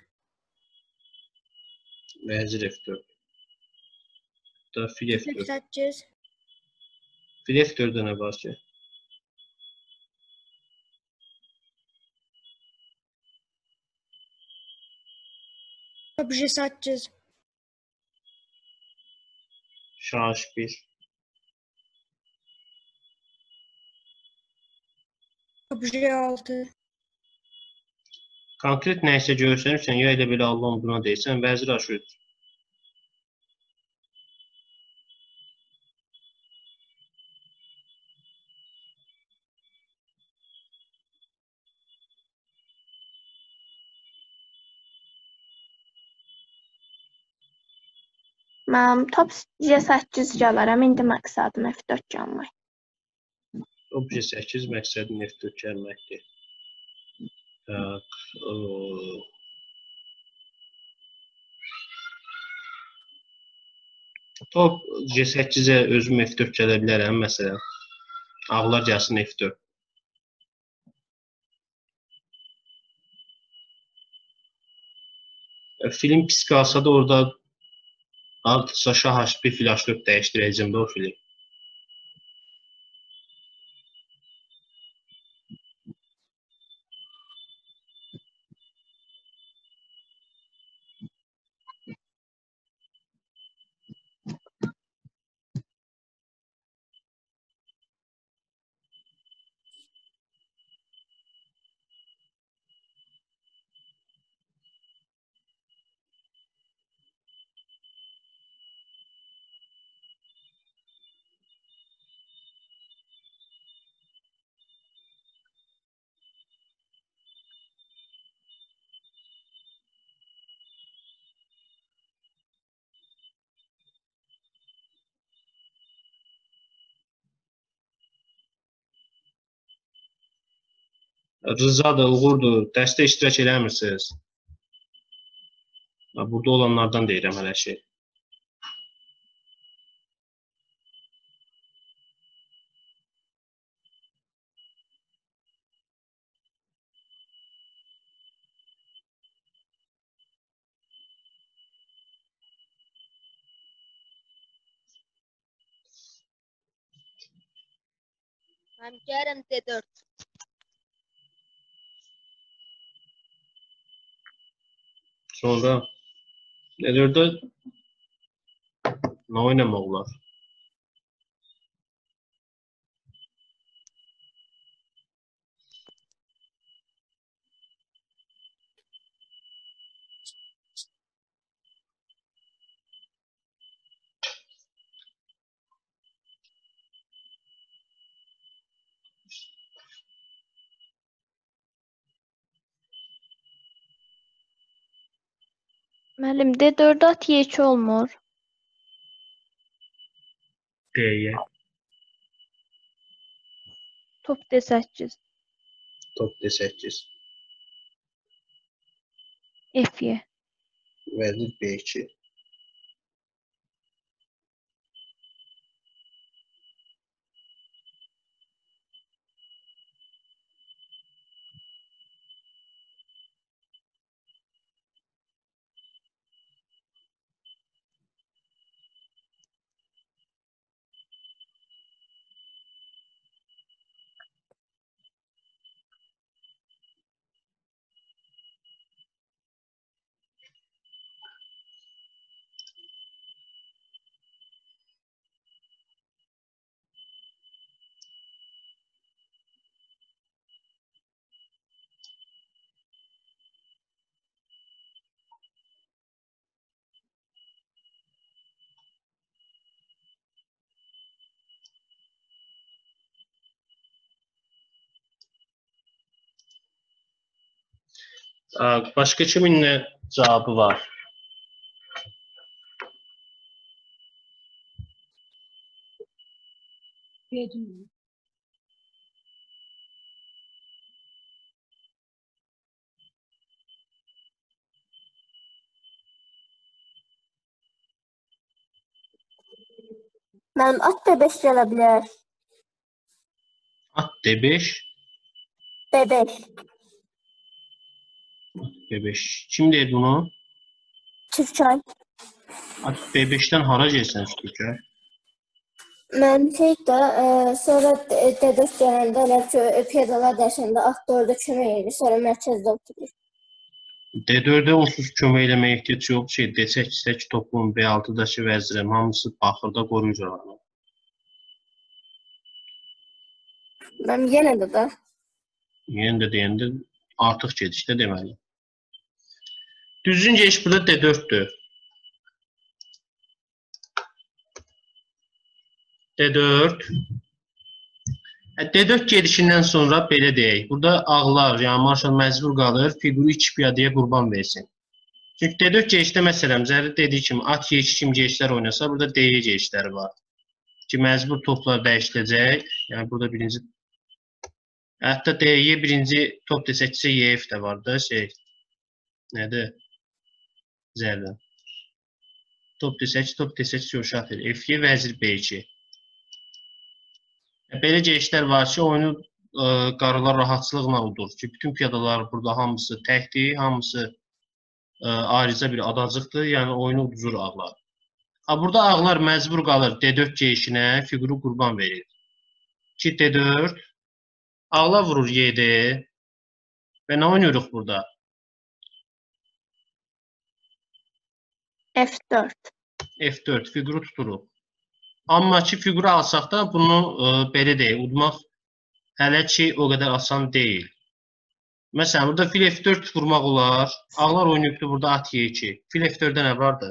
[SPEAKER 1] Vəzir F dörd. Da fil F
[SPEAKER 7] F
[SPEAKER 1] dörd.
[SPEAKER 7] səkkiz.
[SPEAKER 1] Fil F dördə nə var ki?
[SPEAKER 7] Top J səkkiz.
[SPEAKER 1] Şah H bir.
[SPEAKER 7] Top J altı.
[SPEAKER 1] Konkret nəyisə görsənirsən, ya elə belə Allahın buna deyirsən, vəzir H üç.
[SPEAKER 2] Mən top G səkkiz gələrəm. İndi məqsədim F dörd gəlmək.
[SPEAKER 1] Top G səkkiz məqsədin F dörd gəlməkdir. Tak, o... Top G səkkizə özüm F dörd gələ bilərəm, məsələn. Ağlar gəlsin F dörd. Film pis qalsa da orada artıqsa şah H bir flash dörd dəyişdirəcəm də o film. Rızadır, Uğurdur, dəstə iştirak eləmirsiniz. Burada olanlardan deyirəm hələ şey.
[SPEAKER 3] Mən gəlirəm D dörd.
[SPEAKER 1] Sonra D dörddə nə oynamaq olar?
[SPEAKER 5] Müəllim, D dörd at Y iki olmur.
[SPEAKER 1] D-yə,
[SPEAKER 5] Top D səkkiz.
[SPEAKER 1] top D səkkiz,
[SPEAKER 5] F Y.
[SPEAKER 1] vəzir B iki. Başqa kimin nə cavabı var?
[SPEAKER 6] Mənim at B beş gələ bilər.
[SPEAKER 1] At D beş,
[SPEAKER 6] B beş.
[SPEAKER 1] B beş. Kim deyir bunu?
[SPEAKER 6] Türkay.
[SPEAKER 1] At B beşdən hara gəlsən Türkay?
[SPEAKER 6] Mən şey də, e, sonra D dörd gələndə elə ki, pedalar dəyişəndə at dördə kömək edir, sonra mərkəzdə oturur.
[SPEAKER 1] D dördə onsuz kömək eləməyə ehtiyac yox ki, D səkkizdə topun B altıdakı vəzirəm hamısı baxırda qoruyur onu.
[SPEAKER 6] Mən yenə də də.
[SPEAKER 1] Yenə də deyəndə artıq gedişdə deməli. Düzgün gediş burada D dörddür. D dörd. D dörd gedişindən sonra belə deyək. Burada ağlar, yəni marşal məcbur qalır, figürü iki piyadəyə qurban versin. Çünki D dörd C-də məsələn, Zərri dediyi kimi at Y iki kimi C-lər oynasa, burada D Y C-ləri var. Ki, məcbur toplar dəyişiləcək. Yəni, burada birinci... Hətta D Y birinci top desək ki, Y F də var da, şey... Nədir? Zərri. Top desək ki, top desək ki, şatır. F Y vəzir B iki. Belə C-lər var ki, oyunu ə, qarılar rahatçılıqla udur ki, bütün piyadalar burada hamısı təkdir, hamısı ə, ayrıca bir adacıqdır, yəni oyunu uduzur ağlar. Ha, burada ağlar məcbur qalır D dörd C-şinə, fiquru qurban verir. iki D dörd, ağlar vurur Y D və nə oynuyoruz burada?
[SPEAKER 2] F dörd.
[SPEAKER 1] F dörd, fiquru tuturuq. Amma ki, fiquru alsaq da bunu ə, belə deyil, udmaq hələ ki, o qədər asan deyil. Məsələn, burada fil F dörd vurmaq olar. Ağlar oynayıbdır burada at Y iki. Fil F dördə nə vardı?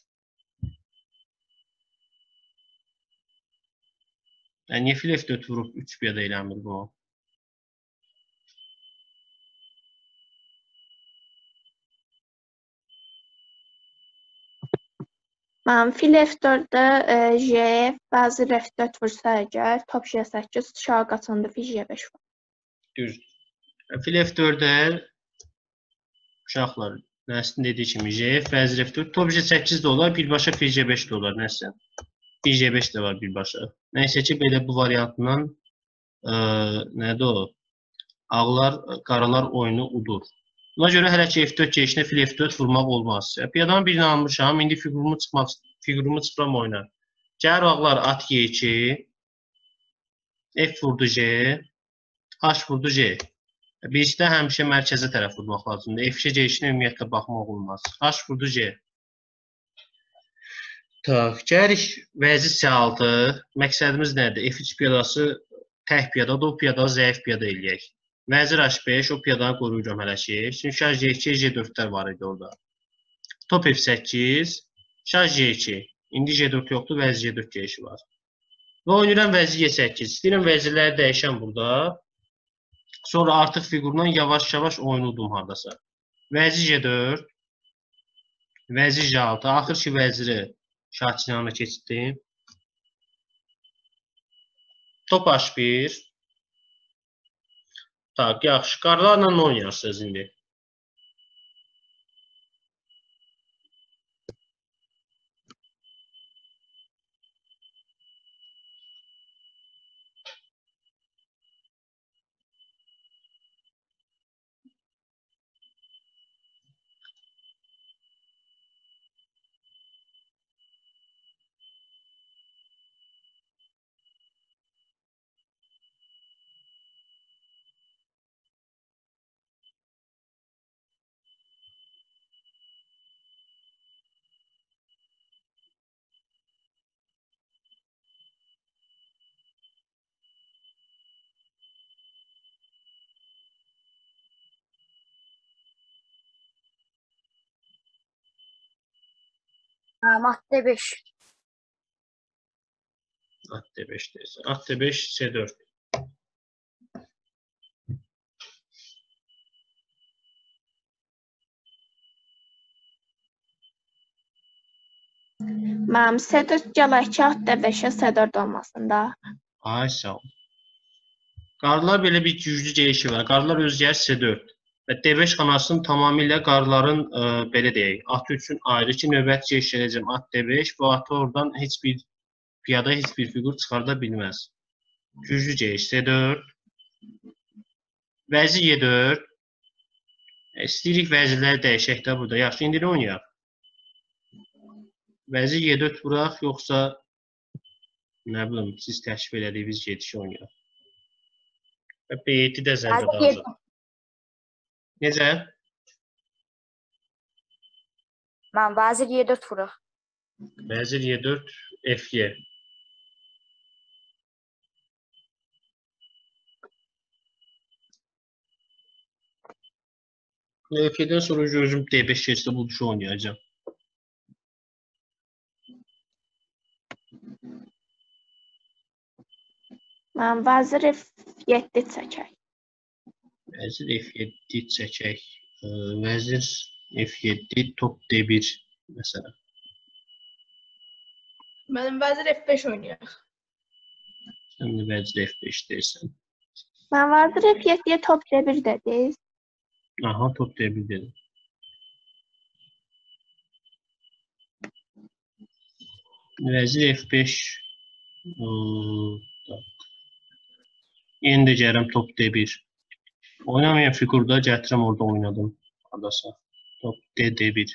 [SPEAKER 1] Yəni, niyə fil F dörd vurub üç piyada eləmir bu?
[SPEAKER 2] Mən fil F dördə J F, bəzi F dörd vursa əgər, top J səkkiz, şah qaçanda fil J beş var.
[SPEAKER 1] Düz. Fil F dördə uşaqlar, Nəsin dediyi kimi J F, vəzir F dörd, top J səkkiz də olar, birbaşa fil J beş də olar, nəsə. Fil J beş də var birbaşa. Nəysə ki, belə bu variantından ə, nədir o? Ağlar, qaralar oyunu udur. Buna görə hələ ki F dörd C-şinə fil F dörd vurmaq olmaz. Piyadanın birini almışam, indi figurumu çıxmaq, figurumu çıxıram oyuna. Gəlir ağlar at Y iki, F vurdu J, H vurdu J. Birisi də həmişə mərkəzə tərəf vurmaq lazımdır. F C-şinə ümumiyyətlə baxmaq olmaz. H vurdu J. Tak, gəlirik vəzir C altı. Məqsədimiz nədir? F üç piyadası tək piyadadır, o piyada zəif piyada eləyək. Vəzir H beş, o piyadanı qoruyuram hələ ki. Çünki şah J iki, J dördlər var idi orada. Top F səkkiz, şah J iki. İndi J dörd yoxdur, vəzir J dörd C-şi var. Və oynayıram vəzir Y səkkiz. İstəyirəm vəzirləri dəyişəm burada. Sonra artıq figurdan yavaş-yavaş oyunu udum hardasa. Vəzir J dörd, vəzir J altı. Axır ki, vəziri şah çinanına keçdim. Top H bir. Tak, yaxşı. Qarlarla nə oynayarsınız indi?
[SPEAKER 6] At D beş.
[SPEAKER 1] At D beş deyirsən. At D beş, C dörd.
[SPEAKER 2] Mənim C dörd gələk ki, at D beşə C dörd olmasın da.
[SPEAKER 1] Ay, sağ ol. Qarlar belə bir güclü C-şi var. Qarlar özgər C dörd. Və D beş xanasının tamamilə qarların ə, belə deyək, atı üçün ayrı ki, növbət C işləyəcəm at D beş. Bu atı oradan heç bir piyada, heç bir figur çıxarda bilməz. Güclü C, C dörd. Vəzir Y dörd. İstəyirik vəzirləri dəyişək də burada. Yaxşı, indi nə oynayaq? Vəzir Y dörd vuraq, yoxsa nə bilim, siz təşkil elədiyiniz gedişi oynayaq. Və B yeddi də zərbə dağılır. Necə?
[SPEAKER 6] Mən vəzir Y dörd vuraq.
[SPEAKER 1] Vəzir Y dörd, F Y. F y'dən sonra gözüm D beş keçdə bu düşü oynayacağım.
[SPEAKER 2] Mən vəzir F yeddi çəkək.
[SPEAKER 1] Vəzir F yeddi çəkək. Vəzir F yedi, top D bir mesela.
[SPEAKER 4] Mənim vəzir F beş oynayaq.
[SPEAKER 1] Sen de vəzir F beş dersen.
[SPEAKER 2] Mən vardır F yeddiyə top D bir dediniz.
[SPEAKER 1] Aha, top D bir dedim. Vəzir F beş. Hmm, Yeni də gəlirəm top D bir. Oynamayan figurda gətirəm orada oynadım. Adasa. Top D D bir.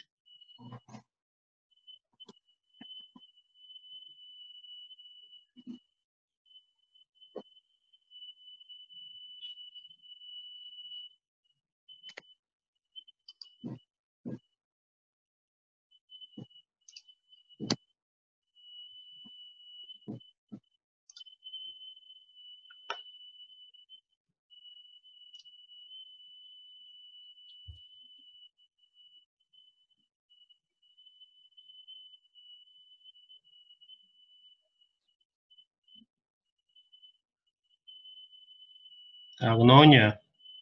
[SPEAKER 1] Ağına oynuyor.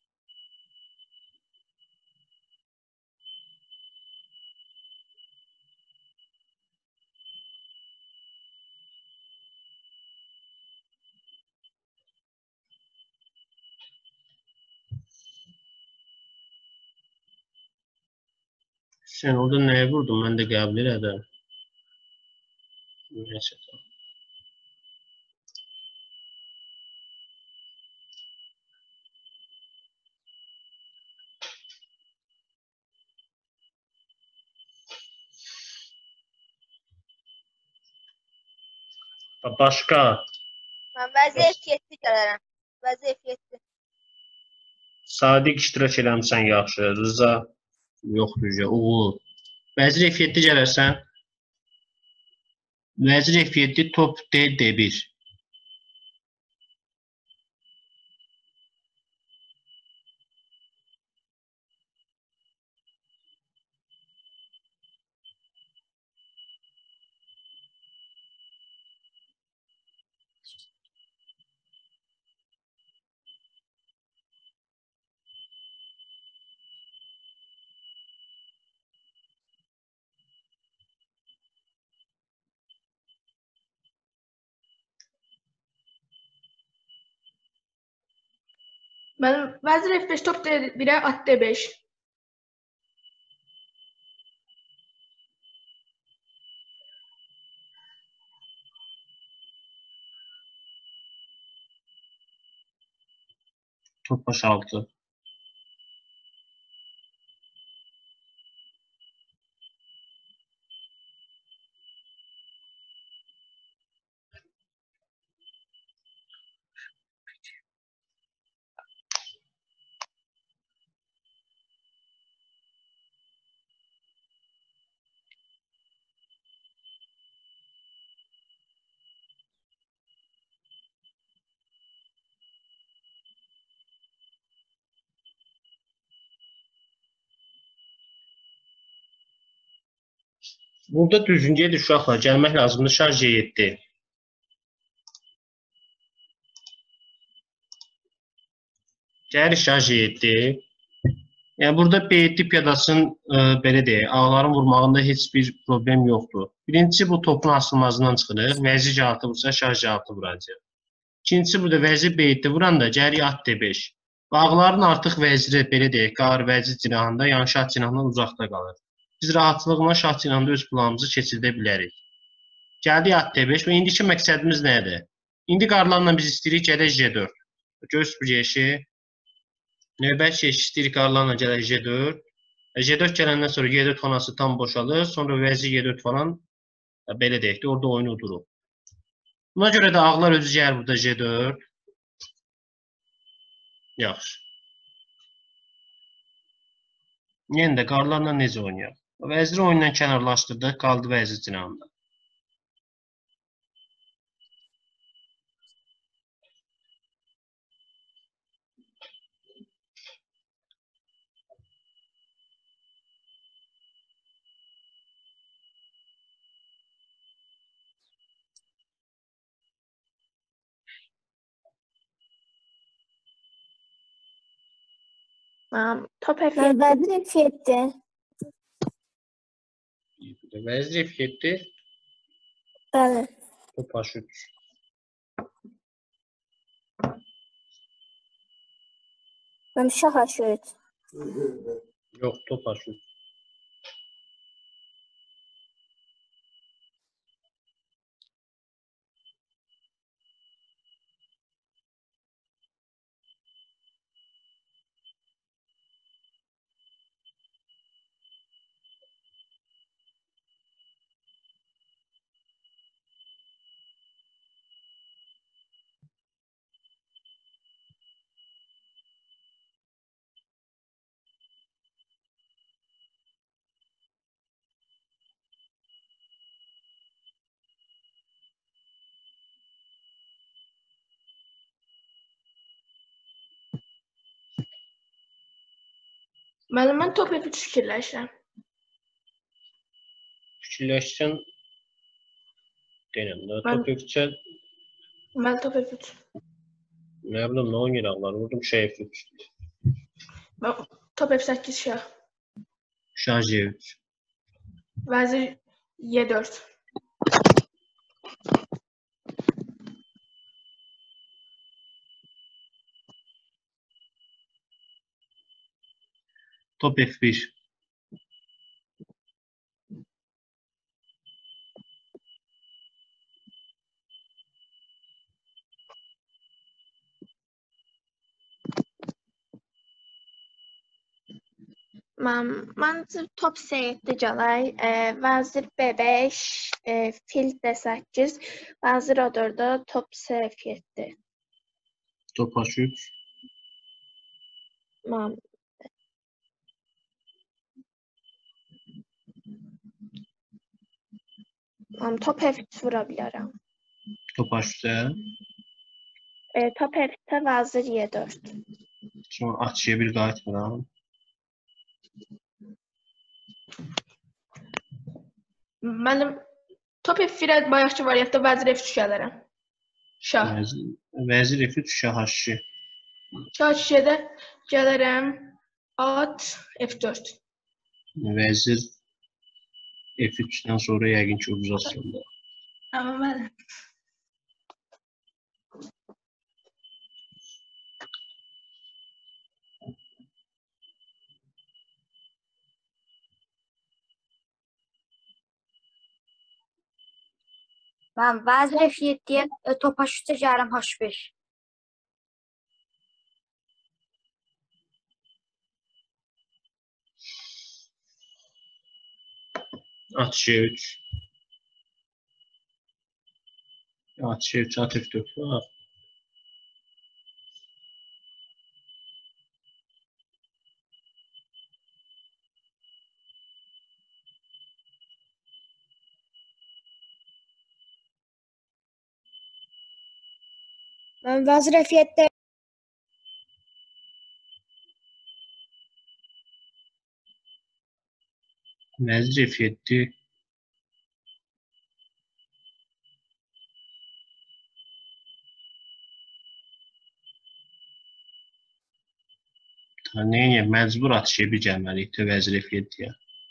[SPEAKER 1] Sen orada neye vurdun? Ben de qəbul elədim. Neyse, tamam. Başka.
[SPEAKER 3] Mən vəzir F yeddi gələrəm. Vəzir F yeddi.
[SPEAKER 1] Sadiq iştirak eləmişsən yaxşı. Rıza yoxdur ya. Uğur. Vəzir F yeddi gələrsən. Vəzir F yeddi, top D D bir.
[SPEAKER 4] Mənim vəzir F beş, top D birə, at D beş.
[SPEAKER 1] Top baş altı. Burada düzgün gedir uşaqlar. Gəlmək lazımdır. Şarj yetdi. Gəlir şarj yetdi. Yəni burada B yeddi piyadasının e, belə deyək, ağların vurmağında heç bir problem yoxdur. Birincisi bu topun asılmazından çıxırıq. Vəzir altı vursa şarj altı vuracaq. İkincisi burada vəzir B yeddi vuranda gəlir at D beş. Ağların artıq vəziri belə deyək, qalır vəzir cinahında, yəni şah cinahından uzaqda qalır. Biz rahatlıqla şah cinahında öz planımızı keçirdə bilərik. Gəldik at D beş və indiki məqsədimiz nədir? İndi qarlarla biz istəyirik gələk J dörd. Göz süpürgəşi. Növbət keçiş istəyirik qarlarla gələk J dörd. J dörd gələndən sonra G dörd xanası tam boşalır. Sonra vəzir G dörd falan belə deyək də orada oyunu durur. Buna görə də ağlar özü gəlir burada J dörd. Yaxşı. Yenə də qarlarla necə oynayaq? Vəziri oyundan kənarlaşdırdıq, qaldı vəzir cinahında.
[SPEAKER 2] Mənim top F
[SPEAKER 6] Mən
[SPEAKER 2] yeddi.
[SPEAKER 6] vəzir F yeddi.
[SPEAKER 1] Vəzir F yeddi,
[SPEAKER 6] Bəli.
[SPEAKER 1] top H üç.
[SPEAKER 6] Mən şah H üç.
[SPEAKER 1] Yox, top H üç.
[SPEAKER 4] Müəllim, mən top F üç fikirləşirəm.
[SPEAKER 1] Fikirləşsən, denəm də,
[SPEAKER 4] Mən-
[SPEAKER 1] top F üçə,
[SPEAKER 4] Mən top F üç.
[SPEAKER 1] nə bilim, nə oynayıraqlar, vurdum şah F üç.
[SPEAKER 4] Mən top F səkkiz şah.
[SPEAKER 1] Şah J üç.
[SPEAKER 4] Vəzir Y dörd.
[SPEAKER 1] Top F bir.
[SPEAKER 2] Mən məncə top C yeddi gələk. E, vəzir B beş, e, fil D səkkiz, vəzir A dördə, top C F yeddi.
[SPEAKER 1] Top H üç.
[SPEAKER 2] Mən mən top F üç vura bilərəm.
[SPEAKER 1] Top H üçə.
[SPEAKER 2] E, top F üçə vəzir Y dörd.
[SPEAKER 1] Sonra at J bir qayıtmıram.
[SPEAKER 4] Müəllim, top F birə bayaqki variantda vəzir F üç gələrəm. Şah.
[SPEAKER 1] Vəzir, vəzir F üç, şah H iki.
[SPEAKER 4] Şah H ikiyə gələrəm. At F dörd.
[SPEAKER 1] Vəzir F üçdən sonra yəqin ki uzasın.
[SPEAKER 4] Amma müəllim.
[SPEAKER 8] Mən vəzir F yeddiyə e, top H üçə gəlirəm H beş.
[SPEAKER 1] At J üç. At J üç, at F dörd var.
[SPEAKER 7] Mən vəzir F yeddi.
[SPEAKER 1] Vəzir F yeddi. Nəyə məcbur at J bir gəlməliyik də vəzir F yeddiyə.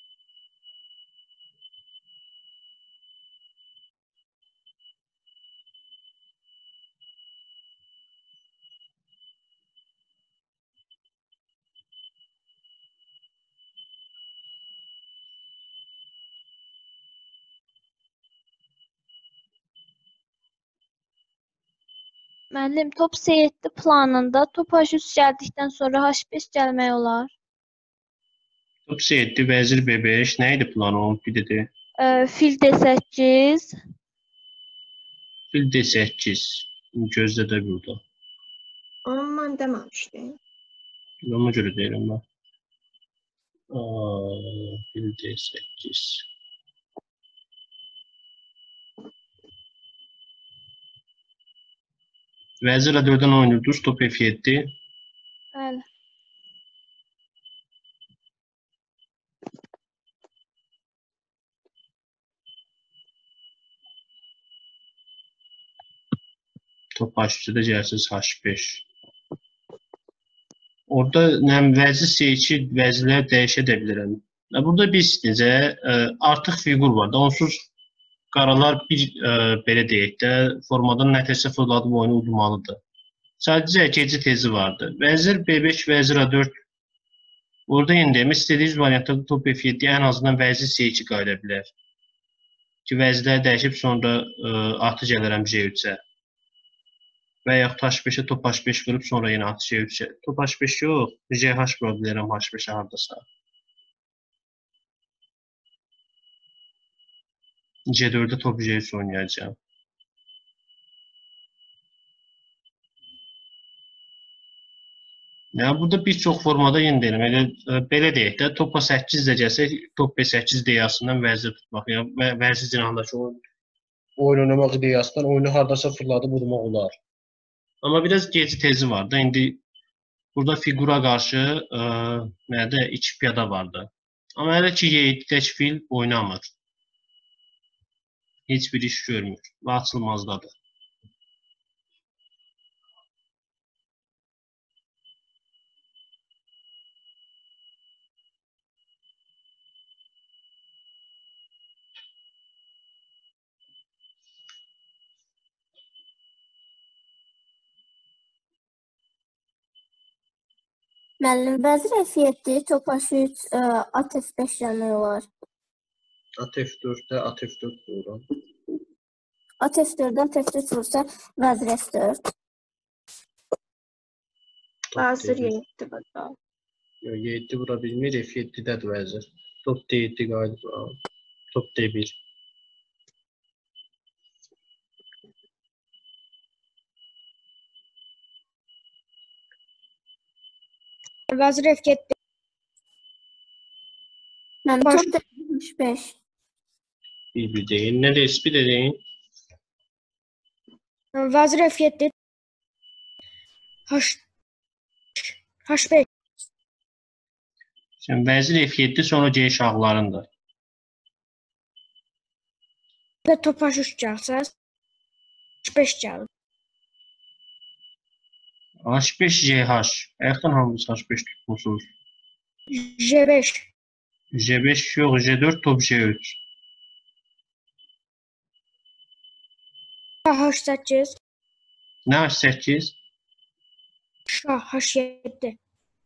[SPEAKER 5] Müəllim, top C yeddi planında top H üç gəldikdən sonra H beş gəlmək olar.
[SPEAKER 1] Top C yeddi, vəzir B beş. Nə idi planı onun? Bir dedi.
[SPEAKER 5] E, fil D səkkiz.
[SPEAKER 1] Fil D səkkiz. Gözlə də burada.
[SPEAKER 2] Amma mən deməmişdim.
[SPEAKER 1] Ona görə deyirəm mən. Aa, fil D səkkiz. Vəzir A dördən oynayırdıq, top F yeddi.
[SPEAKER 5] Bəli.
[SPEAKER 1] Top H üçə də gəlsiz H beş. Orada nəm vəzir C iki vəzirləri dəyişə də bilirəm. Və burada bir necə e, artıq fiqur var da, onsuz qaralar bir e, belə deyək də formadan nəticə fırladıb oyunu udmalıdır. Sadəcə gecə tezi vardı. Vəzir B beş, vəzir A dörd. Orada yenə deyim, istədiyiniz variantda top F yeddi ən azından vəzir C iki qayıda bilər. Ki vəzirləri dəyişib sonra e, atı gələrəm J üçə. Və yaxud H beşə top H beş qırıb sonra yenə atı J üçə. Top H beş yox, J H vura bilərəm H beşə hardasa. C dördə top J üç oynayacağım. Yəni burada bir çox formada yenə deyirəm, elə e, belə deyək də, topa səkkiz də gəlsək, top B səkkiz ideyasından vəzir tutmaq, yəni və vəzir cinahındakı oyun, oyun oynamaq ideyasından oyunu hardasa fırladıb vurmaq olar. Amma biraz gecə tezi var da, indi burada fiqura qarşı e, nədə iki piyada vardı. Amma hələ ki yeddidəki fil oynamır. Heç bir iş görmür və açılmazdadır.
[SPEAKER 6] Müəllim, vəzir F yeddi, top H üç, ə, at F beş gəlmək olar.
[SPEAKER 1] At F dörddə at F dörd vururam.
[SPEAKER 6] At F dördə, at F dörd vursa, vəzir F dörd.
[SPEAKER 2] Vəzir yeddi burada.
[SPEAKER 1] Yox, yeddi vura bilmir, F yeddidədir vəzir. Top D yeddi qayıdır. Top D bir.
[SPEAKER 7] Vəzir F yeddi.
[SPEAKER 6] Mən
[SPEAKER 7] Baş-
[SPEAKER 6] top D H beş.
[SPEAKER 1] Bir bir deyin. Nə deyir? Bir də deyin.
[SPEAKER 7] Vəzir F yeddi. H H beş.
[SPEAKER 1] Şimdi vəzir F yeddi sonra C şahlarındır.
[SPEAKER 7] Və top H üç gəlsə, H beş gəlir.
[SPEAKER 1] H beş J H. Ayaqdan hamısı H beş tutmuşsunuz.
[SPEAKER 7] J beş.
[SPEAKER 1] J beş yox, J dörd top J üç.
[SPEAKER 7] H səkkiz.
[SPEAKER 1] Nə H səkkiz?
[SPEAKER 7] Şah H yeddi.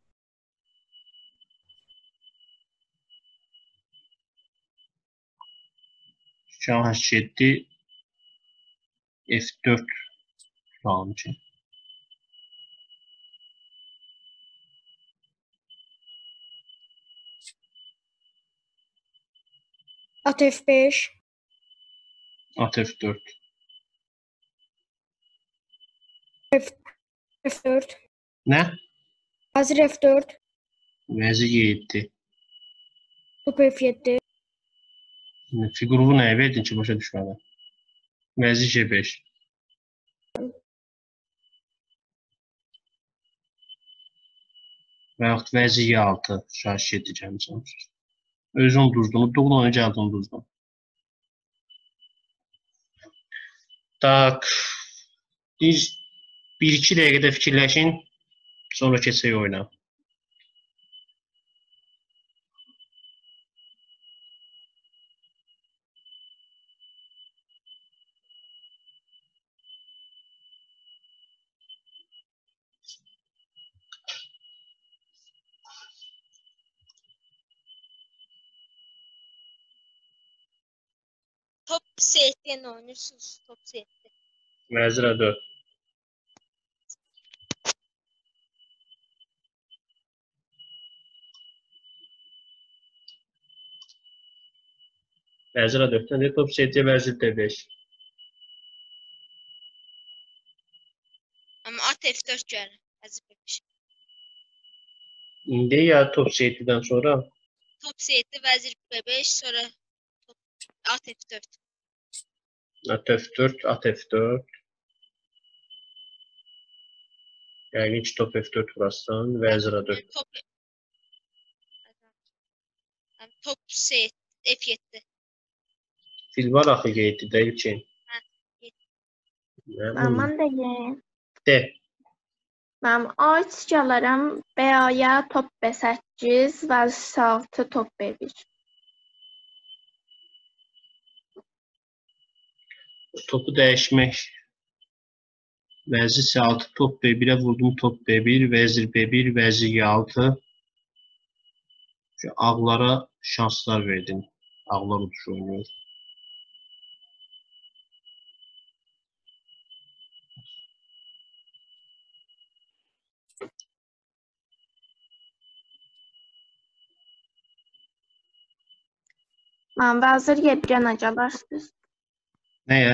[SPEAKER 1] Şah H yeddi. F dörd. Tutalım ki.
[SPEAKER 7] At F beş.
[SPEAKER 1] At F dörd.
[SPEAKER 7] F dörd.
[SPEAKER 1] Nə?
[SPEAKER 7] Vəzir F dörd.
[SPEAKER 1] Vəzir yeddi.
[SPEAKER 7] Top F yeddi.
[SPEAKER 1] Figurumu nəyə verdin ki, başa düşmədim. Vəzir J beş. Və yaxud vəzir Y altı. Şah H yeddi gəlmişəm. Özün uduzdun. Udduğun oyunu gəldin uduzdun. Tak. Bir, bir iki dəqiqədə fikirləşin. Sonra keçək oyuna.
[SPEAKER 3] Top C yeddiyə nə oynayırsınız? Top C yeddi.
[SPEAKER 1] Vəzir A dörd. Vəzir A dörddən də top C yeddiyə vəzir D beş.
[SPEAKER 3] Amma at F dörd gəlir. Vəzir B beş.
[SPEAKER 1] İndi ya top C yeddidən sonra
[SPEAKER 3] Top C yeddi, vəzir B beş, sonra top at F dörd.
[SPEAKER 1] at F dörd, at F dörd. Yəqin ki top F dörd vurasın, vəzir A dörd.
[SPEAKER 3] Top Yəni top C yeddi, F yeddi.
[SPEAKER 1] Fil var axı yeddidə üçün.
[SPEAKER 3] Hə, yeddi.
[SPEAKER 1] Nə?
[SPEAKER 2] Aman da ye.
[SPEAKER 1] De.
[SPEAKER 2] Mənim A üç gələrəm, B A-ya top B səkkiz, vəzifəsi altı, top B bir.
[SPEAKER 1] Topu dəyişmək. Vəzir altı, top B birə vurdum, top B bir, vəzir B bir, vəzir Y altı. Şu ağlara şanslar verdim. Ağlar uçuş oynuyor.
[SPEAKER 2] Mənim vəzir Y birə nə gələrsiniz?
[SPEAKER 1] Nəyə?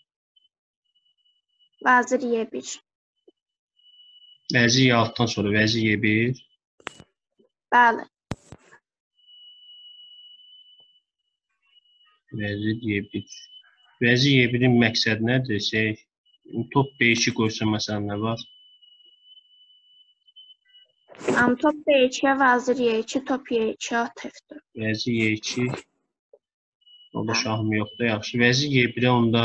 [SPEAKER 2] Vəzir Y bir.
[SPEAKER 1] Vəzir Y altıdan sonra vəzir Y bir.
[SPEAKER 2] Bəli.
[SPEAKER 1] Vəzir Y bir. Vəzir Y birin məqsədi nədir? Şey, top B iki qoysa məsələn nə var?
[SPEAKER 2] Mənim top B ikiyə, vəzir Y iki, top Y iki, at F dörd.
[SPEAKER 1] Vəzir Y iki. Orada şahım yoxdur, yaxşı. Vəzir Y birə onda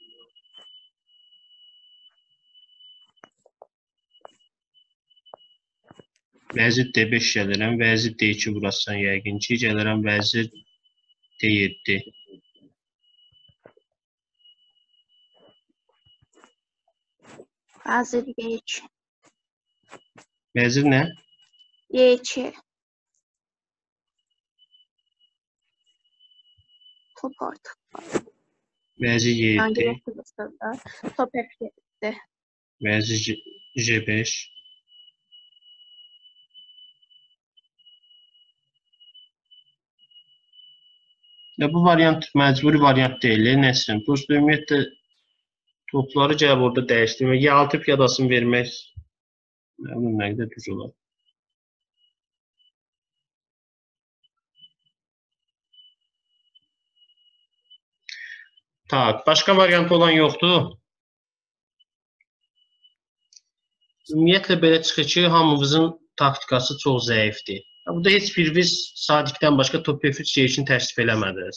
[SPEAKER 1] vəzir D beş gəlirəm. Vəzir D iki vurarsan yəqin ki, gəlirəm vəzir D yeddi.
[SPEAKER 2] Vəzir Y iki.
[SPEAKER 1] Vəzir nə?
[SPEAKER 2] Y iki. Top artıq.
[SPEAKER 1] Vəzir Y
[SPEAKER 2] Yəni
[SPEAKER 1] yeddi.
[SPEAKER 2] yoxdur. Top F yeddi.
[SPEAKER 1] Vəzir J beş. Ya bu variant məcburi variant deyil, Nəsrin. Prosta ümumiyyətlə topları gəlib orada dəyişdirmək, Y altı piyadasını vermək nə bilim nə qədər düz olar. Tak, başqa variant olan yoxdur. Ümumiyyətlə belə çıxır ki, hamımızın taktikası çox zəifdir. Burada heç biriniz Sadiqdən başqa top F üç şeyini təklif eləmədiniz.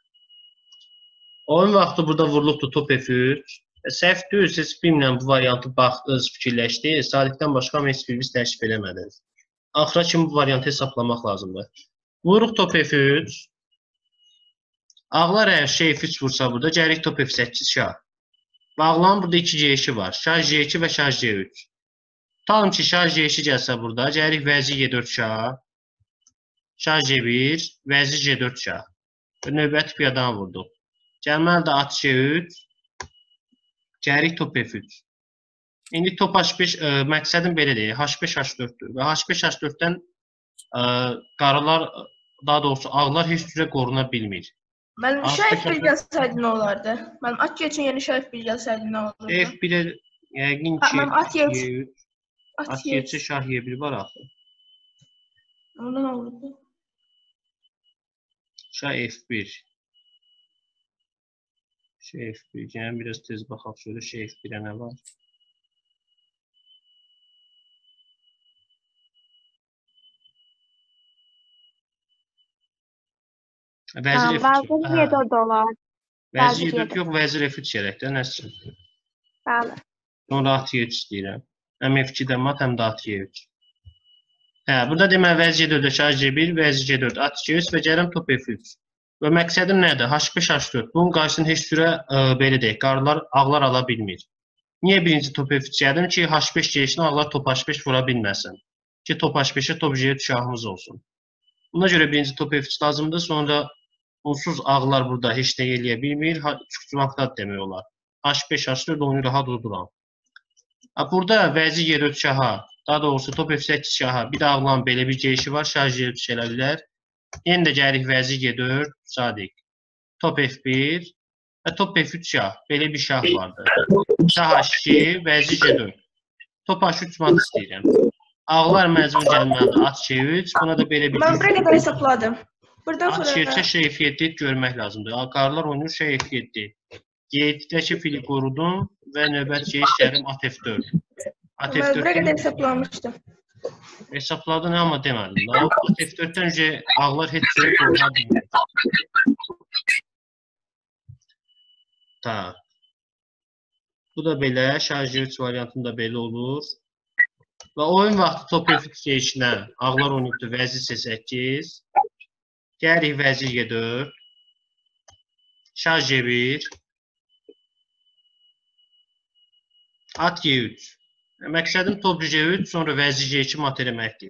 [SPEAKER 1] Oyun vaxtı burada vurulubdur top F üç. Səhv deyil, siz bilmirəm bu variantı baxdınız, fikirləşdiniz. Sadiqdən başqa heç biriniz təklif eləmədiniz. Axıra kimi bu variantı hesaplamaq lazımdır. Vururuq top F üç. Ağlar əgər şey F üç vursa burada, gəlik top F səkkiz şah. Bağlanın burada iki G iki var. Şah J iki və şah J üç. Tutalım ki, şah J iki gəlsə burada, gəlik vəzir Y dörd şah. Şah J bir, vəzir J dörd şah. Növbəti piyadanı vurduq. Gəlməli də at J üç. Gəlik top F üç. İndi top H beş, ə, məqsədim belə deyil. H beş H dörddür. Və H beş H dörddən ə, qaralar, daha doğrusu ağlar heç cürə qoruna bilmir.
[SPEAKER 4] Mənim şah F bir gəlsəydi nə olardı? Mənim at üçün yeni şah F bir gəlsəydi nə olurdu?
[SPEAKER 1] F birə yəqin
[SPEAKER 4] Ha,
[SPEAKER 1] ki
[SPEAKER 4] mənim at Y üç.
[SPEAKER 1] Y üç. At Y üçə şah Y bir var axı.
[SPEAKER 4] Onda nə olurdu?
[SPEAKER 1] Şah F bir. Şah F bir. Yəni biraz tez baxaq şöyle şah F birə nə var? Vəzir F üç.
[SPEAKER 2] Vəzir Y dörd olar.
[SPEAKER 1] Vəzir Y dörd yox, vəzir F üç gərək də, nəsin?
[SPEAKER 2] Bəli.
[SPEAKER 1] Sonra at Y üç istəyirəm. Həm F ikidən mat, həm də at Y üç. Hə, burada deməli vəzir Y dörd, şah J bir, vəzir J dörd, at J üç və gələm top F üç. Və məqsədim nədir? H beş H dörd. Bunun qarşısını heç cürə ə, belə deyək, qarlar, ağlar ala bilmir. Niyə birinci top F üç gəldim ki, H beş gəlişinə ağlar top H beş vura bilməsin. Ki top H beşə top J üç şahımız olsun. Buna görə birinci top F üç lazımdır. Sonra onsuz ağlar burada heç nə eləyə bilmir. Çıxcımaqda demək olar. H beş H dörd oyunu rahat durduram. Burada vəzir Y dörd şaha, daha doğrusu top F səkkiz şaha, bir də ağlan belə bir gelişi var, şah J üç gələ bilər. Yenə də gəlik vəzir Y dörd, Sadiq. Top F bir və top F üç şah, belə bir şah vardır. Şah H iki, vəzir J dörd. Top H üç mat istəyirəm. Ağlar məcbur gəlməlidir, at J üç, buna da belə bir...
[SPEAKER 4] Mən buraya qədər hesapladım. Buradan
[SPEAKER 1] At
[SPEAKER 4] sonra...
[SPEAKER 1] J üçə şah F yeddi görmək lazımdır. Qarlar oynayır şah F yeddi. G yedidəki fili qorudum və növbət geniş gəlim at F dörd. At F
[SPEAKER 4] Mən buraya qədər
[SPEAKER 1] dörd
[SPEAKER 4] hesaplamışdım.
[SPEAKER 1] hesabladın amma demədim. At F dörddən öncə ağlar heç cürə qoruna bilmir. Tak. Bu da belə, şah J üç variantında belə olur. Və oyun vaxtı top F üç deyişinə ağlar oynayıbdır vəzir C səkkiz. Gəlirik vəzir G dörd. Şah G bir. At G üç. Məqsədim top G üç, sonra vəzir G iki mat eləməkdir.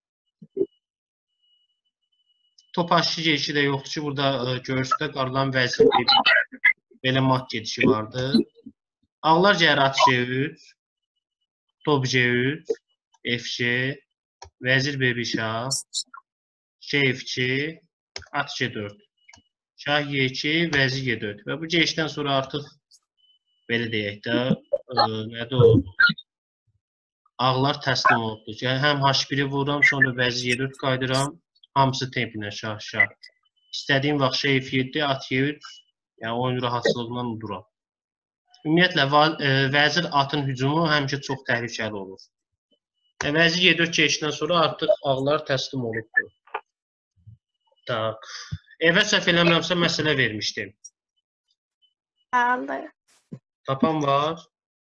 [SPEAKER 1] Top H iki G iki də yoxdur ki, burada görürsüdə qarılan vəzir belə mat gedişi vardı. Ağlar gəlir at G üç. Top G üç. F iki. Vəzir B bir şah. G F iki. At G dörd. Şah G iki. Vəzir G dörd. Və bu G-dən sonra artıq belə deyək də nədir o? Ağlar təslim oldu. Yəni həm H biri vururam, sonra vəzir G dörd qaydıram. Hamısı tempinə şah şah. İstədiyim vaxt G F yeddi, at G üç. Yəni oyun rahatsızlığından uduram. Ümumiyyətlə vəzir atın hücumu həmişə çox təhlükəli olur. Yəni, vəzir G dörd keçindən sonra artıq ağlar təslim olubdur. Tak. Evə səhv eləmirəmsə məsələ vermişdim.
[SPEAKER 2] Bəli.
[SPEAKER 1] Tapan var.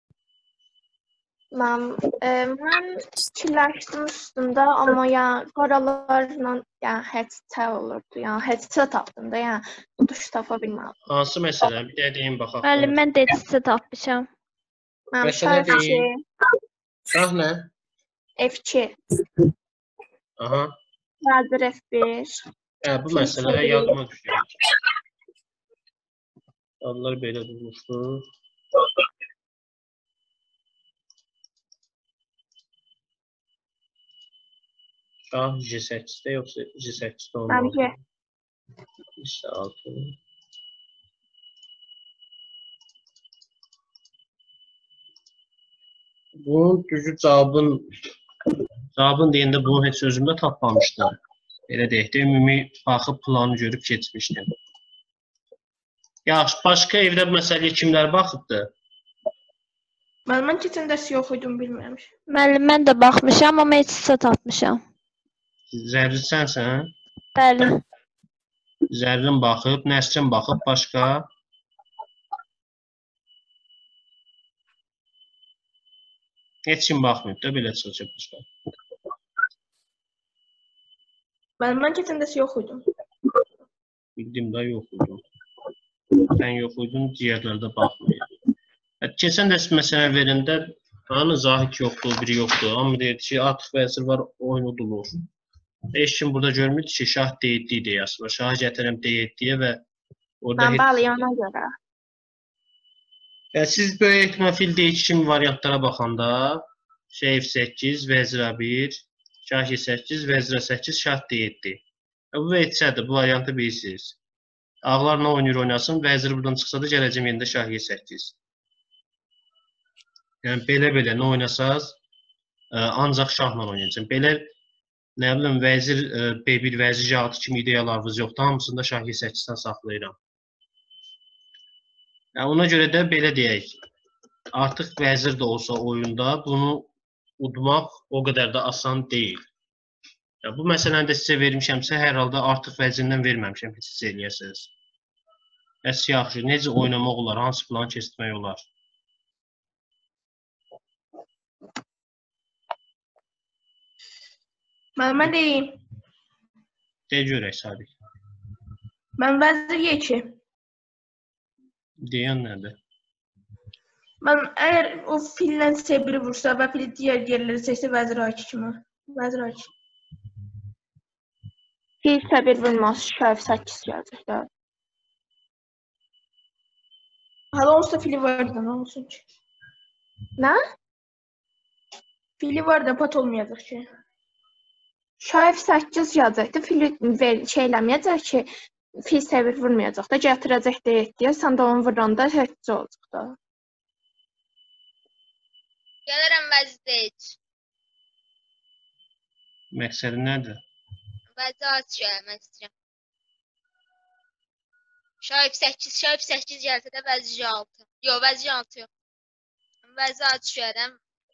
[SPEAKER 2] Mən, e, mən fikirləşdim üstündə, amma yəni qaralarla yəni heç-çə olurdu. Yəni heç-çə tapdım da, yəni uduş tapa bilmədim.
[SPEAKER 1] Hansı məsələ? Bir də deyim baxaq.
[SPEAKER 5] Bəli, mən də heç-çə tapmışam.
[SPEAKER 2] Mən
[SPEAKER 1] Məsələ
[SPEAKER 2] şah F iki,
[SPEAKER 1] deyil. Şah nə?
[SPEAKER 2] F iki,
[SPEAKER 1] Aha.
[SPEAKER 2] vəzir F bir.
[SPEAKER 1] Hə, bu məsələ yadıma düşür. Adlar belə durmuşdur. Şah G səkkizdə yoxsa G səkkizdə olmalı.
[SPEAKER 2] Məncə.
[SPEAKER 1] İşte altı. Bunun düzü cavabın cavabın deyəndə bunu heç özümdə tapmamışdım. Belə deyək də, ümumi baxıb planı görüb keçmişdim. Yaxşı, başqa evdə bu məsələyə kimlər baxıbdı?
[SPEAKER 4] Mən mən keçəndəsi yox idim, bilmirəm.
[SPEAKER 5] Müəllim, mən də baxmışam, amma heç-çə tapmışam.
[SPEAKER 1] Zərrin sənsən?
[SPEAKER 5] Bəli.
[SPEAKER 1] Zərrin baxıb, Nəsrin baxıb, başqa? Heç kim baxmıyıb da, belə çıxacaq başqa.
[SPEAKER 4] Mən mən keçəndəsi yox idim.
[SPEAKER 1] Bildim də yox idim. Sən yox idin, digərlərdə baxmayıb. Keçən dərs məsələ verəndə, hani Zahid yoxdur, biri yoxdur. Amma deyirdi ki, artıq vəzir var, oyun udulur. Heç kim burada görmürdü ki, şah D yeddi deyə aslında. Şahı gətirəm D yeddiyə və orada...
[SPEAKER 2] Mən bağlayana görə.
[SPEAKER 1] Yəni, siz böyük ehtimal fil D iki kimi variantlara baxanda şah F səkkiz, vəzir A bir, şah G səkkiz, vəzir A səkkiz, şah D yeddi. Bu vəzirdir, bu variantı bilirsiniz. Ağlar nə oynayır oynasın, vəzir buradan çıxsa da gələcəm yerində şah G səkkiz. Yəni, belə-belə nə oynasaz, ancaq şahla oynayacaq. Belə, nə bilim, vəzir B bir, vəzir G altı kimi ideyalarınız yoxdur, hamısında şah G səkkizdən saxlayıram. Yəni, ona görə də belə deyək, artıq vəzir də olsa oyunda bunu udmaq o qədər də asan deyil. Yəni, bu məsələni də sizə vermişəmsə, hər halda artıq vəzirindən verməmişəm, heç siz eləyəsiniz. Əs yaxşı, necə oynamaq olar, hansı plan keçirmək olar?
[SPEAKER 4] Mən mən deyim.
[SPEAKER 1] De görək, Sadiq.
[SPEAKER 4] Mən vəzir G iki.
[SPEAKER 1] Deyən nədir?
[SPEAKER 4] Mən əgər o fillə C biri vursa və fili digər yerləri seçsə vəzir A iki kimi. Vəzir A iki.
[SPEAKER 2] Fil C bir vurmaz, şah F səkkiz gələcək də.
[SPEAKER 4] Hala olsa fili var da, nə olsun ki?
[SPEAKER 2] Nə?
[SPEAKER 4] Fili var da, pat olmayacaq ki.
[SPEAKER 2] Şah F səkkiz gələcəkdir, fili şey eləməyəcək ki, fil C bir vurmayacaq da, gətirəcək D yeddiyə, sən də onu vuranda heç olacaq da.
[SPEAKER 3] Gəlirəm vəzir D üç.
[SPEAKER 1] Məqsədi nədir?
[SPEAKER 3] Vəzir A üç gəlmək istəyirəm. Şah F səkkiz, şah F səkkiz gəlsə də vəzir G altı. Yox, vəzir G altı yox. Vəzir A üç gəlirəm.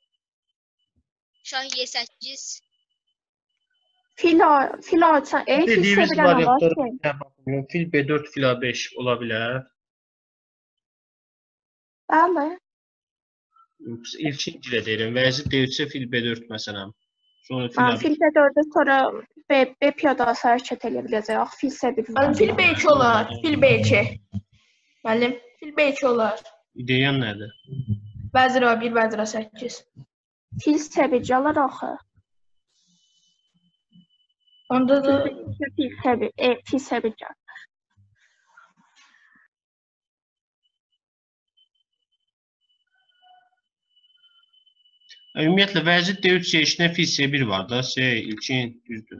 [SPEAKER 3] Şah G səkkiz.
[SPEAKER 2] Fil A, fil A üç, e, fil C
[SPEAKER 1] Dediyimiz
[SPEAKER 2] birə nə var
[SPEAKER 1] variantlar,
[SPEAKER 2] ki?
[SPEAKER 1] fil B dörd, fil A beş ola bilər.
[SPEAKER 2] Bəli.
[SPEAKER 1] İlkin gilə deyirəm. Vəzir D üçsə fil B dörd məsələn. Sonra fil
[SPEAKER 2] Mən
[SPEAKER 1] A bir.
[SPEAKER 2] fil B dördə sonra B, B piyadası hərəkət edə biləcək. Fil C bir.
[SPEAKER 4] Müəllim fil B iki olar. Fil B iki. Müəllim fil B iki olar.
[SPEAKER 1] İdeyan nədir?
[SPEAKER 4] Vəzir A bir, vəzir A səkkiz.
[SPEAKER 2] Fil C bir gələr axı.
[SPEAKER 4] Onda da
[SPEAKER 2] Fil C bir, e, fil C bir gəlir.
[SPEAKER 1] Ümumiyyətlə vəzir D üç çeşidində fil C bir var da. C ilkin düzdür.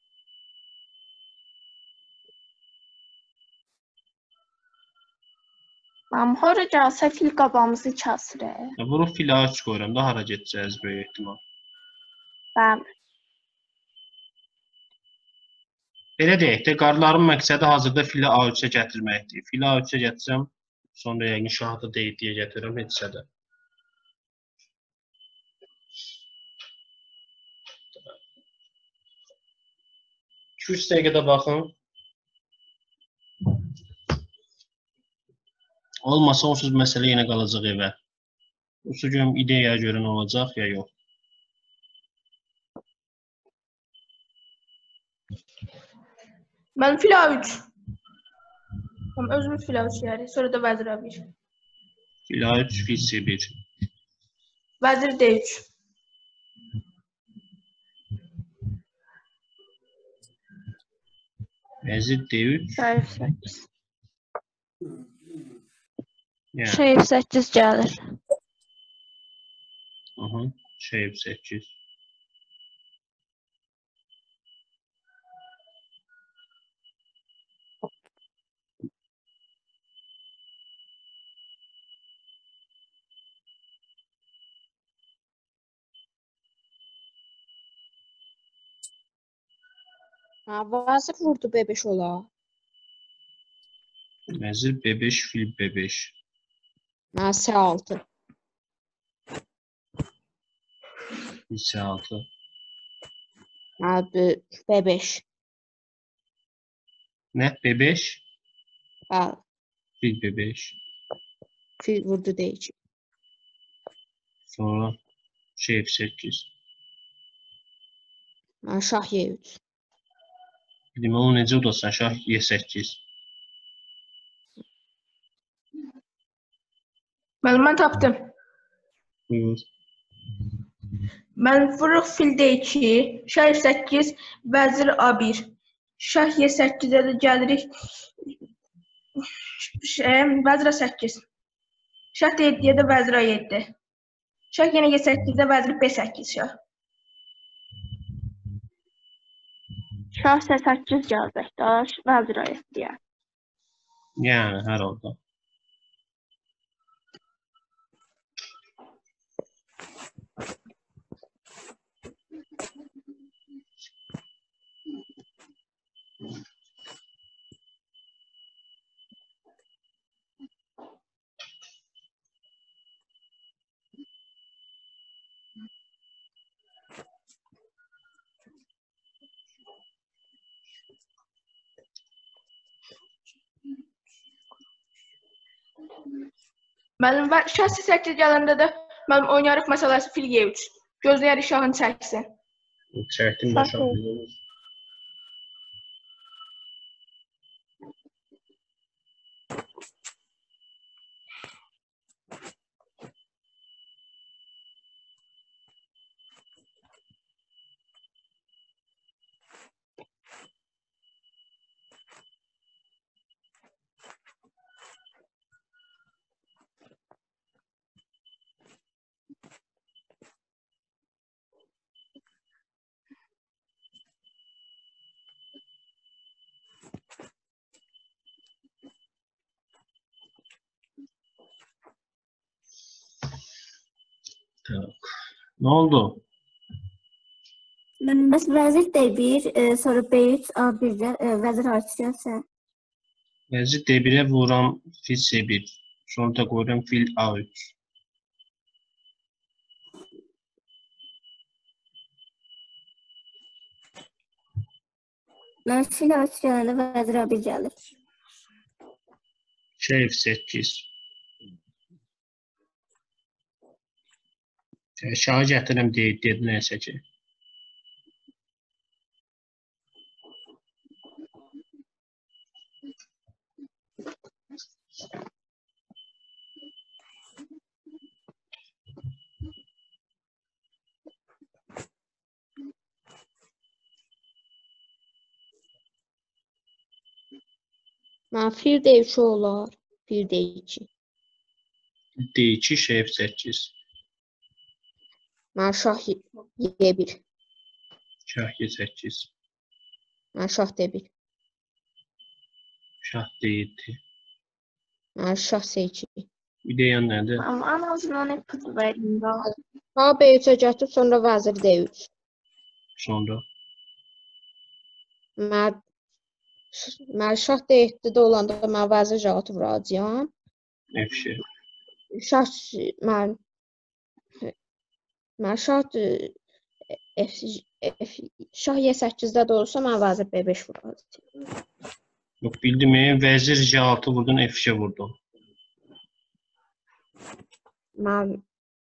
[SPEAKER 2] Mən hara gəlsə fil qabağımızı kəsir.
[SPEAKER 1] Vurub fil A üç qoyuram da hara gedəcəyiz böyük ehtimal.
[SPEAKER 2] Bəli.
[SPEAKER 1] Belə deyək də, qarların məqsədi hazırda fili A üçə gətirməkdir. Fili A üçə gətirsəm, sonra yəqin şahı da deyil deyə gətirirəm, etsə də. iki üç dəqiqədə baxın. Olmasa onsuz məsələ yenə qalacaq evə. Usul görüm ideyaya görə nə olacaq ya yox.
[SPEAKER 4] mən fil A üç. Tamam, özümüz fil A üç yəni. Sonra da vəzir A bir.
[SPEAKER 1] Fil A üç, fil C bir.
[SPEAKER 4] Vəzir D üç.
[SPEAKER 1] Vəzir D üç.
[SPEAKER 2] Şərif səkkiz.
[SPEAKER 1] Yəni,
[SPEAKER 5] Şerif səkkiz gəlir.
[SPEAKER 1] aha, şərif səkkiz.
[SPEAKER 7] Ha, vəzir vurdu B beş ola.
[SPEAKER 1] Vəzir B beş, fil B beş.
[SPEAKER 7] Ha, C altı.
[SPEAKER 1] Fil C altı.
[SPEAKER 7] Ha, B beş.
[SPEAKER 1] Nə? B beş,
[SPEAKER 7] Ha,
[SPEAKER 1] fil B beş.
[SPEAKER 7] fil vurdu D iki.
[SPEAKER 1] Sonra şerif səkkiz.
[SPEAKER 7] Ha, şah Y üç.
[SPEAKER 1] Demək, onu necə udasan? Şah Y səkkiz.
[SPEAKER 4] Müəllim mən tapdım.
[SPEAKER 1] Buyur.
[SPEAKER 4] Mən vuruq fil D iki, şah F səkkiz, vəzir A bir. Şah Y səkkizə də gəlirik. Şey, vəzir A səkkiz. Şah D yeddiyə də vəzir A yeddi. Şah yenə Y səkkizdə vəzir B səkkiz şah.
[SPEAKER 2] Şah C səkkiz gələcək də, vəzir A yeddiyə.
[SPEAKER 1] Yəni, hər halda.
[SPEAKER 4] Müəllim və şah C səkkiz gələndə də müəllim oynarıq məsələsi fil Y üç. Gözləyərik şahın çəksin.
[SPEAKER 1] Çəkdim də şah. Tak. Nə oldu?
[SPEAKER 6] Bəs vəzir D bir, e, sonra B üç, A birdə e, vəzir A üç gəlsə.
[SPEAKER 1] Vəzir D birə vuram fil C bir. Sonra da qoyuram fil A üç.
[SPEAKER 6] Mən fil A üç gələndə vəzir A bir gəlir.
[SPEAKER 1] Şerif səkkiz. Şahı gətirəm deyib, dedi nəysə ki.
[SPEAKER 9] Mən fil də üç olar. Fil də iki.
[SPEAKER 1] D iki, şah F səkkiz.
[SPEAKER 9] Mən şah Y bir.
[SPEAKER 1] Şah G səkkiz.
[SPEAKER 9] Mən şah D bir.
[SPEAKER 1] Şah D yedi.
[SPEAKER 9] Mən şah C iki.
[SPEAKER 1] İdeyan nədir?
[SPEAKER 2] Amma ən azından hep pıtı verin də.
[SPEAKER 9] Şah B üçə gətir, sonra vəzir D üç.
[SPEAKER 1] Sonra
[SPEAKER 9] Mən mən şah D yeddidə olanda mən vəzir J altı vuracağam.
[SPEAKER 1] F şey.
[SPEAKER 9] Şah mən mən şah F, F şah Y səkkizdə də olsa mən vəzir B beş vuracağam.
[SPEAKER 1] Yox, bildim, vəzir J altı vurdun, F şey vurdun.
[SPEAKER 9] Mən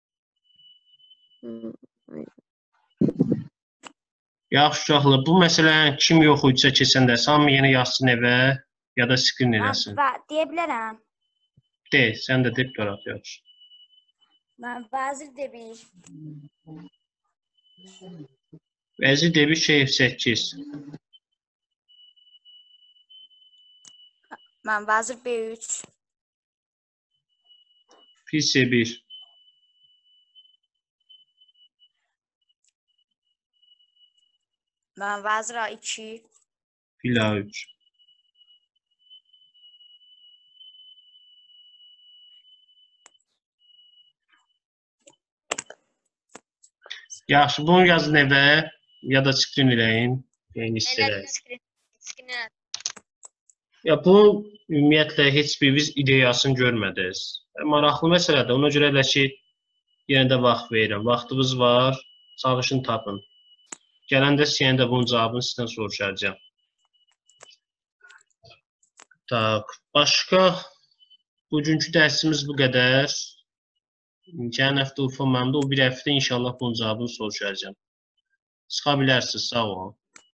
[SPEAKER 1] Yaxşı uşaqlar, bu məsələni kim yox idisə keçən dərs hamı yenə yazsın evə ya da screen eləsin.
[SPEAKER 8] Mən deyə bilərəm.
[SPEAKER 1] De, sən də deyib duraq yaxşı.
[SPEAKER 8] Mən vəzir D bir.
[SPEAKER 1] Vəzir D bir, şah F səkkiz.
[SPEAKER 8] Mən vəzir B üç.
[SPEAKER 1] Fil C bir.
[SPEAKER 8] Mən vəzir A iki.
[SPEAKER 1] Fil A üç. Yaxşı, bunu yazın evə ya da screen eləyin. Yəni istəyirək.
[SPEAKER 3] Skrinə.
[SPEAKER 1] Ya bu ümumiyyətlə heç biriniz ideyasını görmədiniz. Maraqlı məsələdir. Ona görə elə ki, yenə də vaxt verirəm. Vaxtınız var, çalışın tapın. Gələndə sizə də bunun cavabını sizdən soruşacağam. Tak, başqa bugünkü dərsimiz bu qədər. Gələn həftə Urfa məndə, o bir həftə inşallah bunun cavabını soruşacağam. Çıxa bilərsiniz, sağ olun.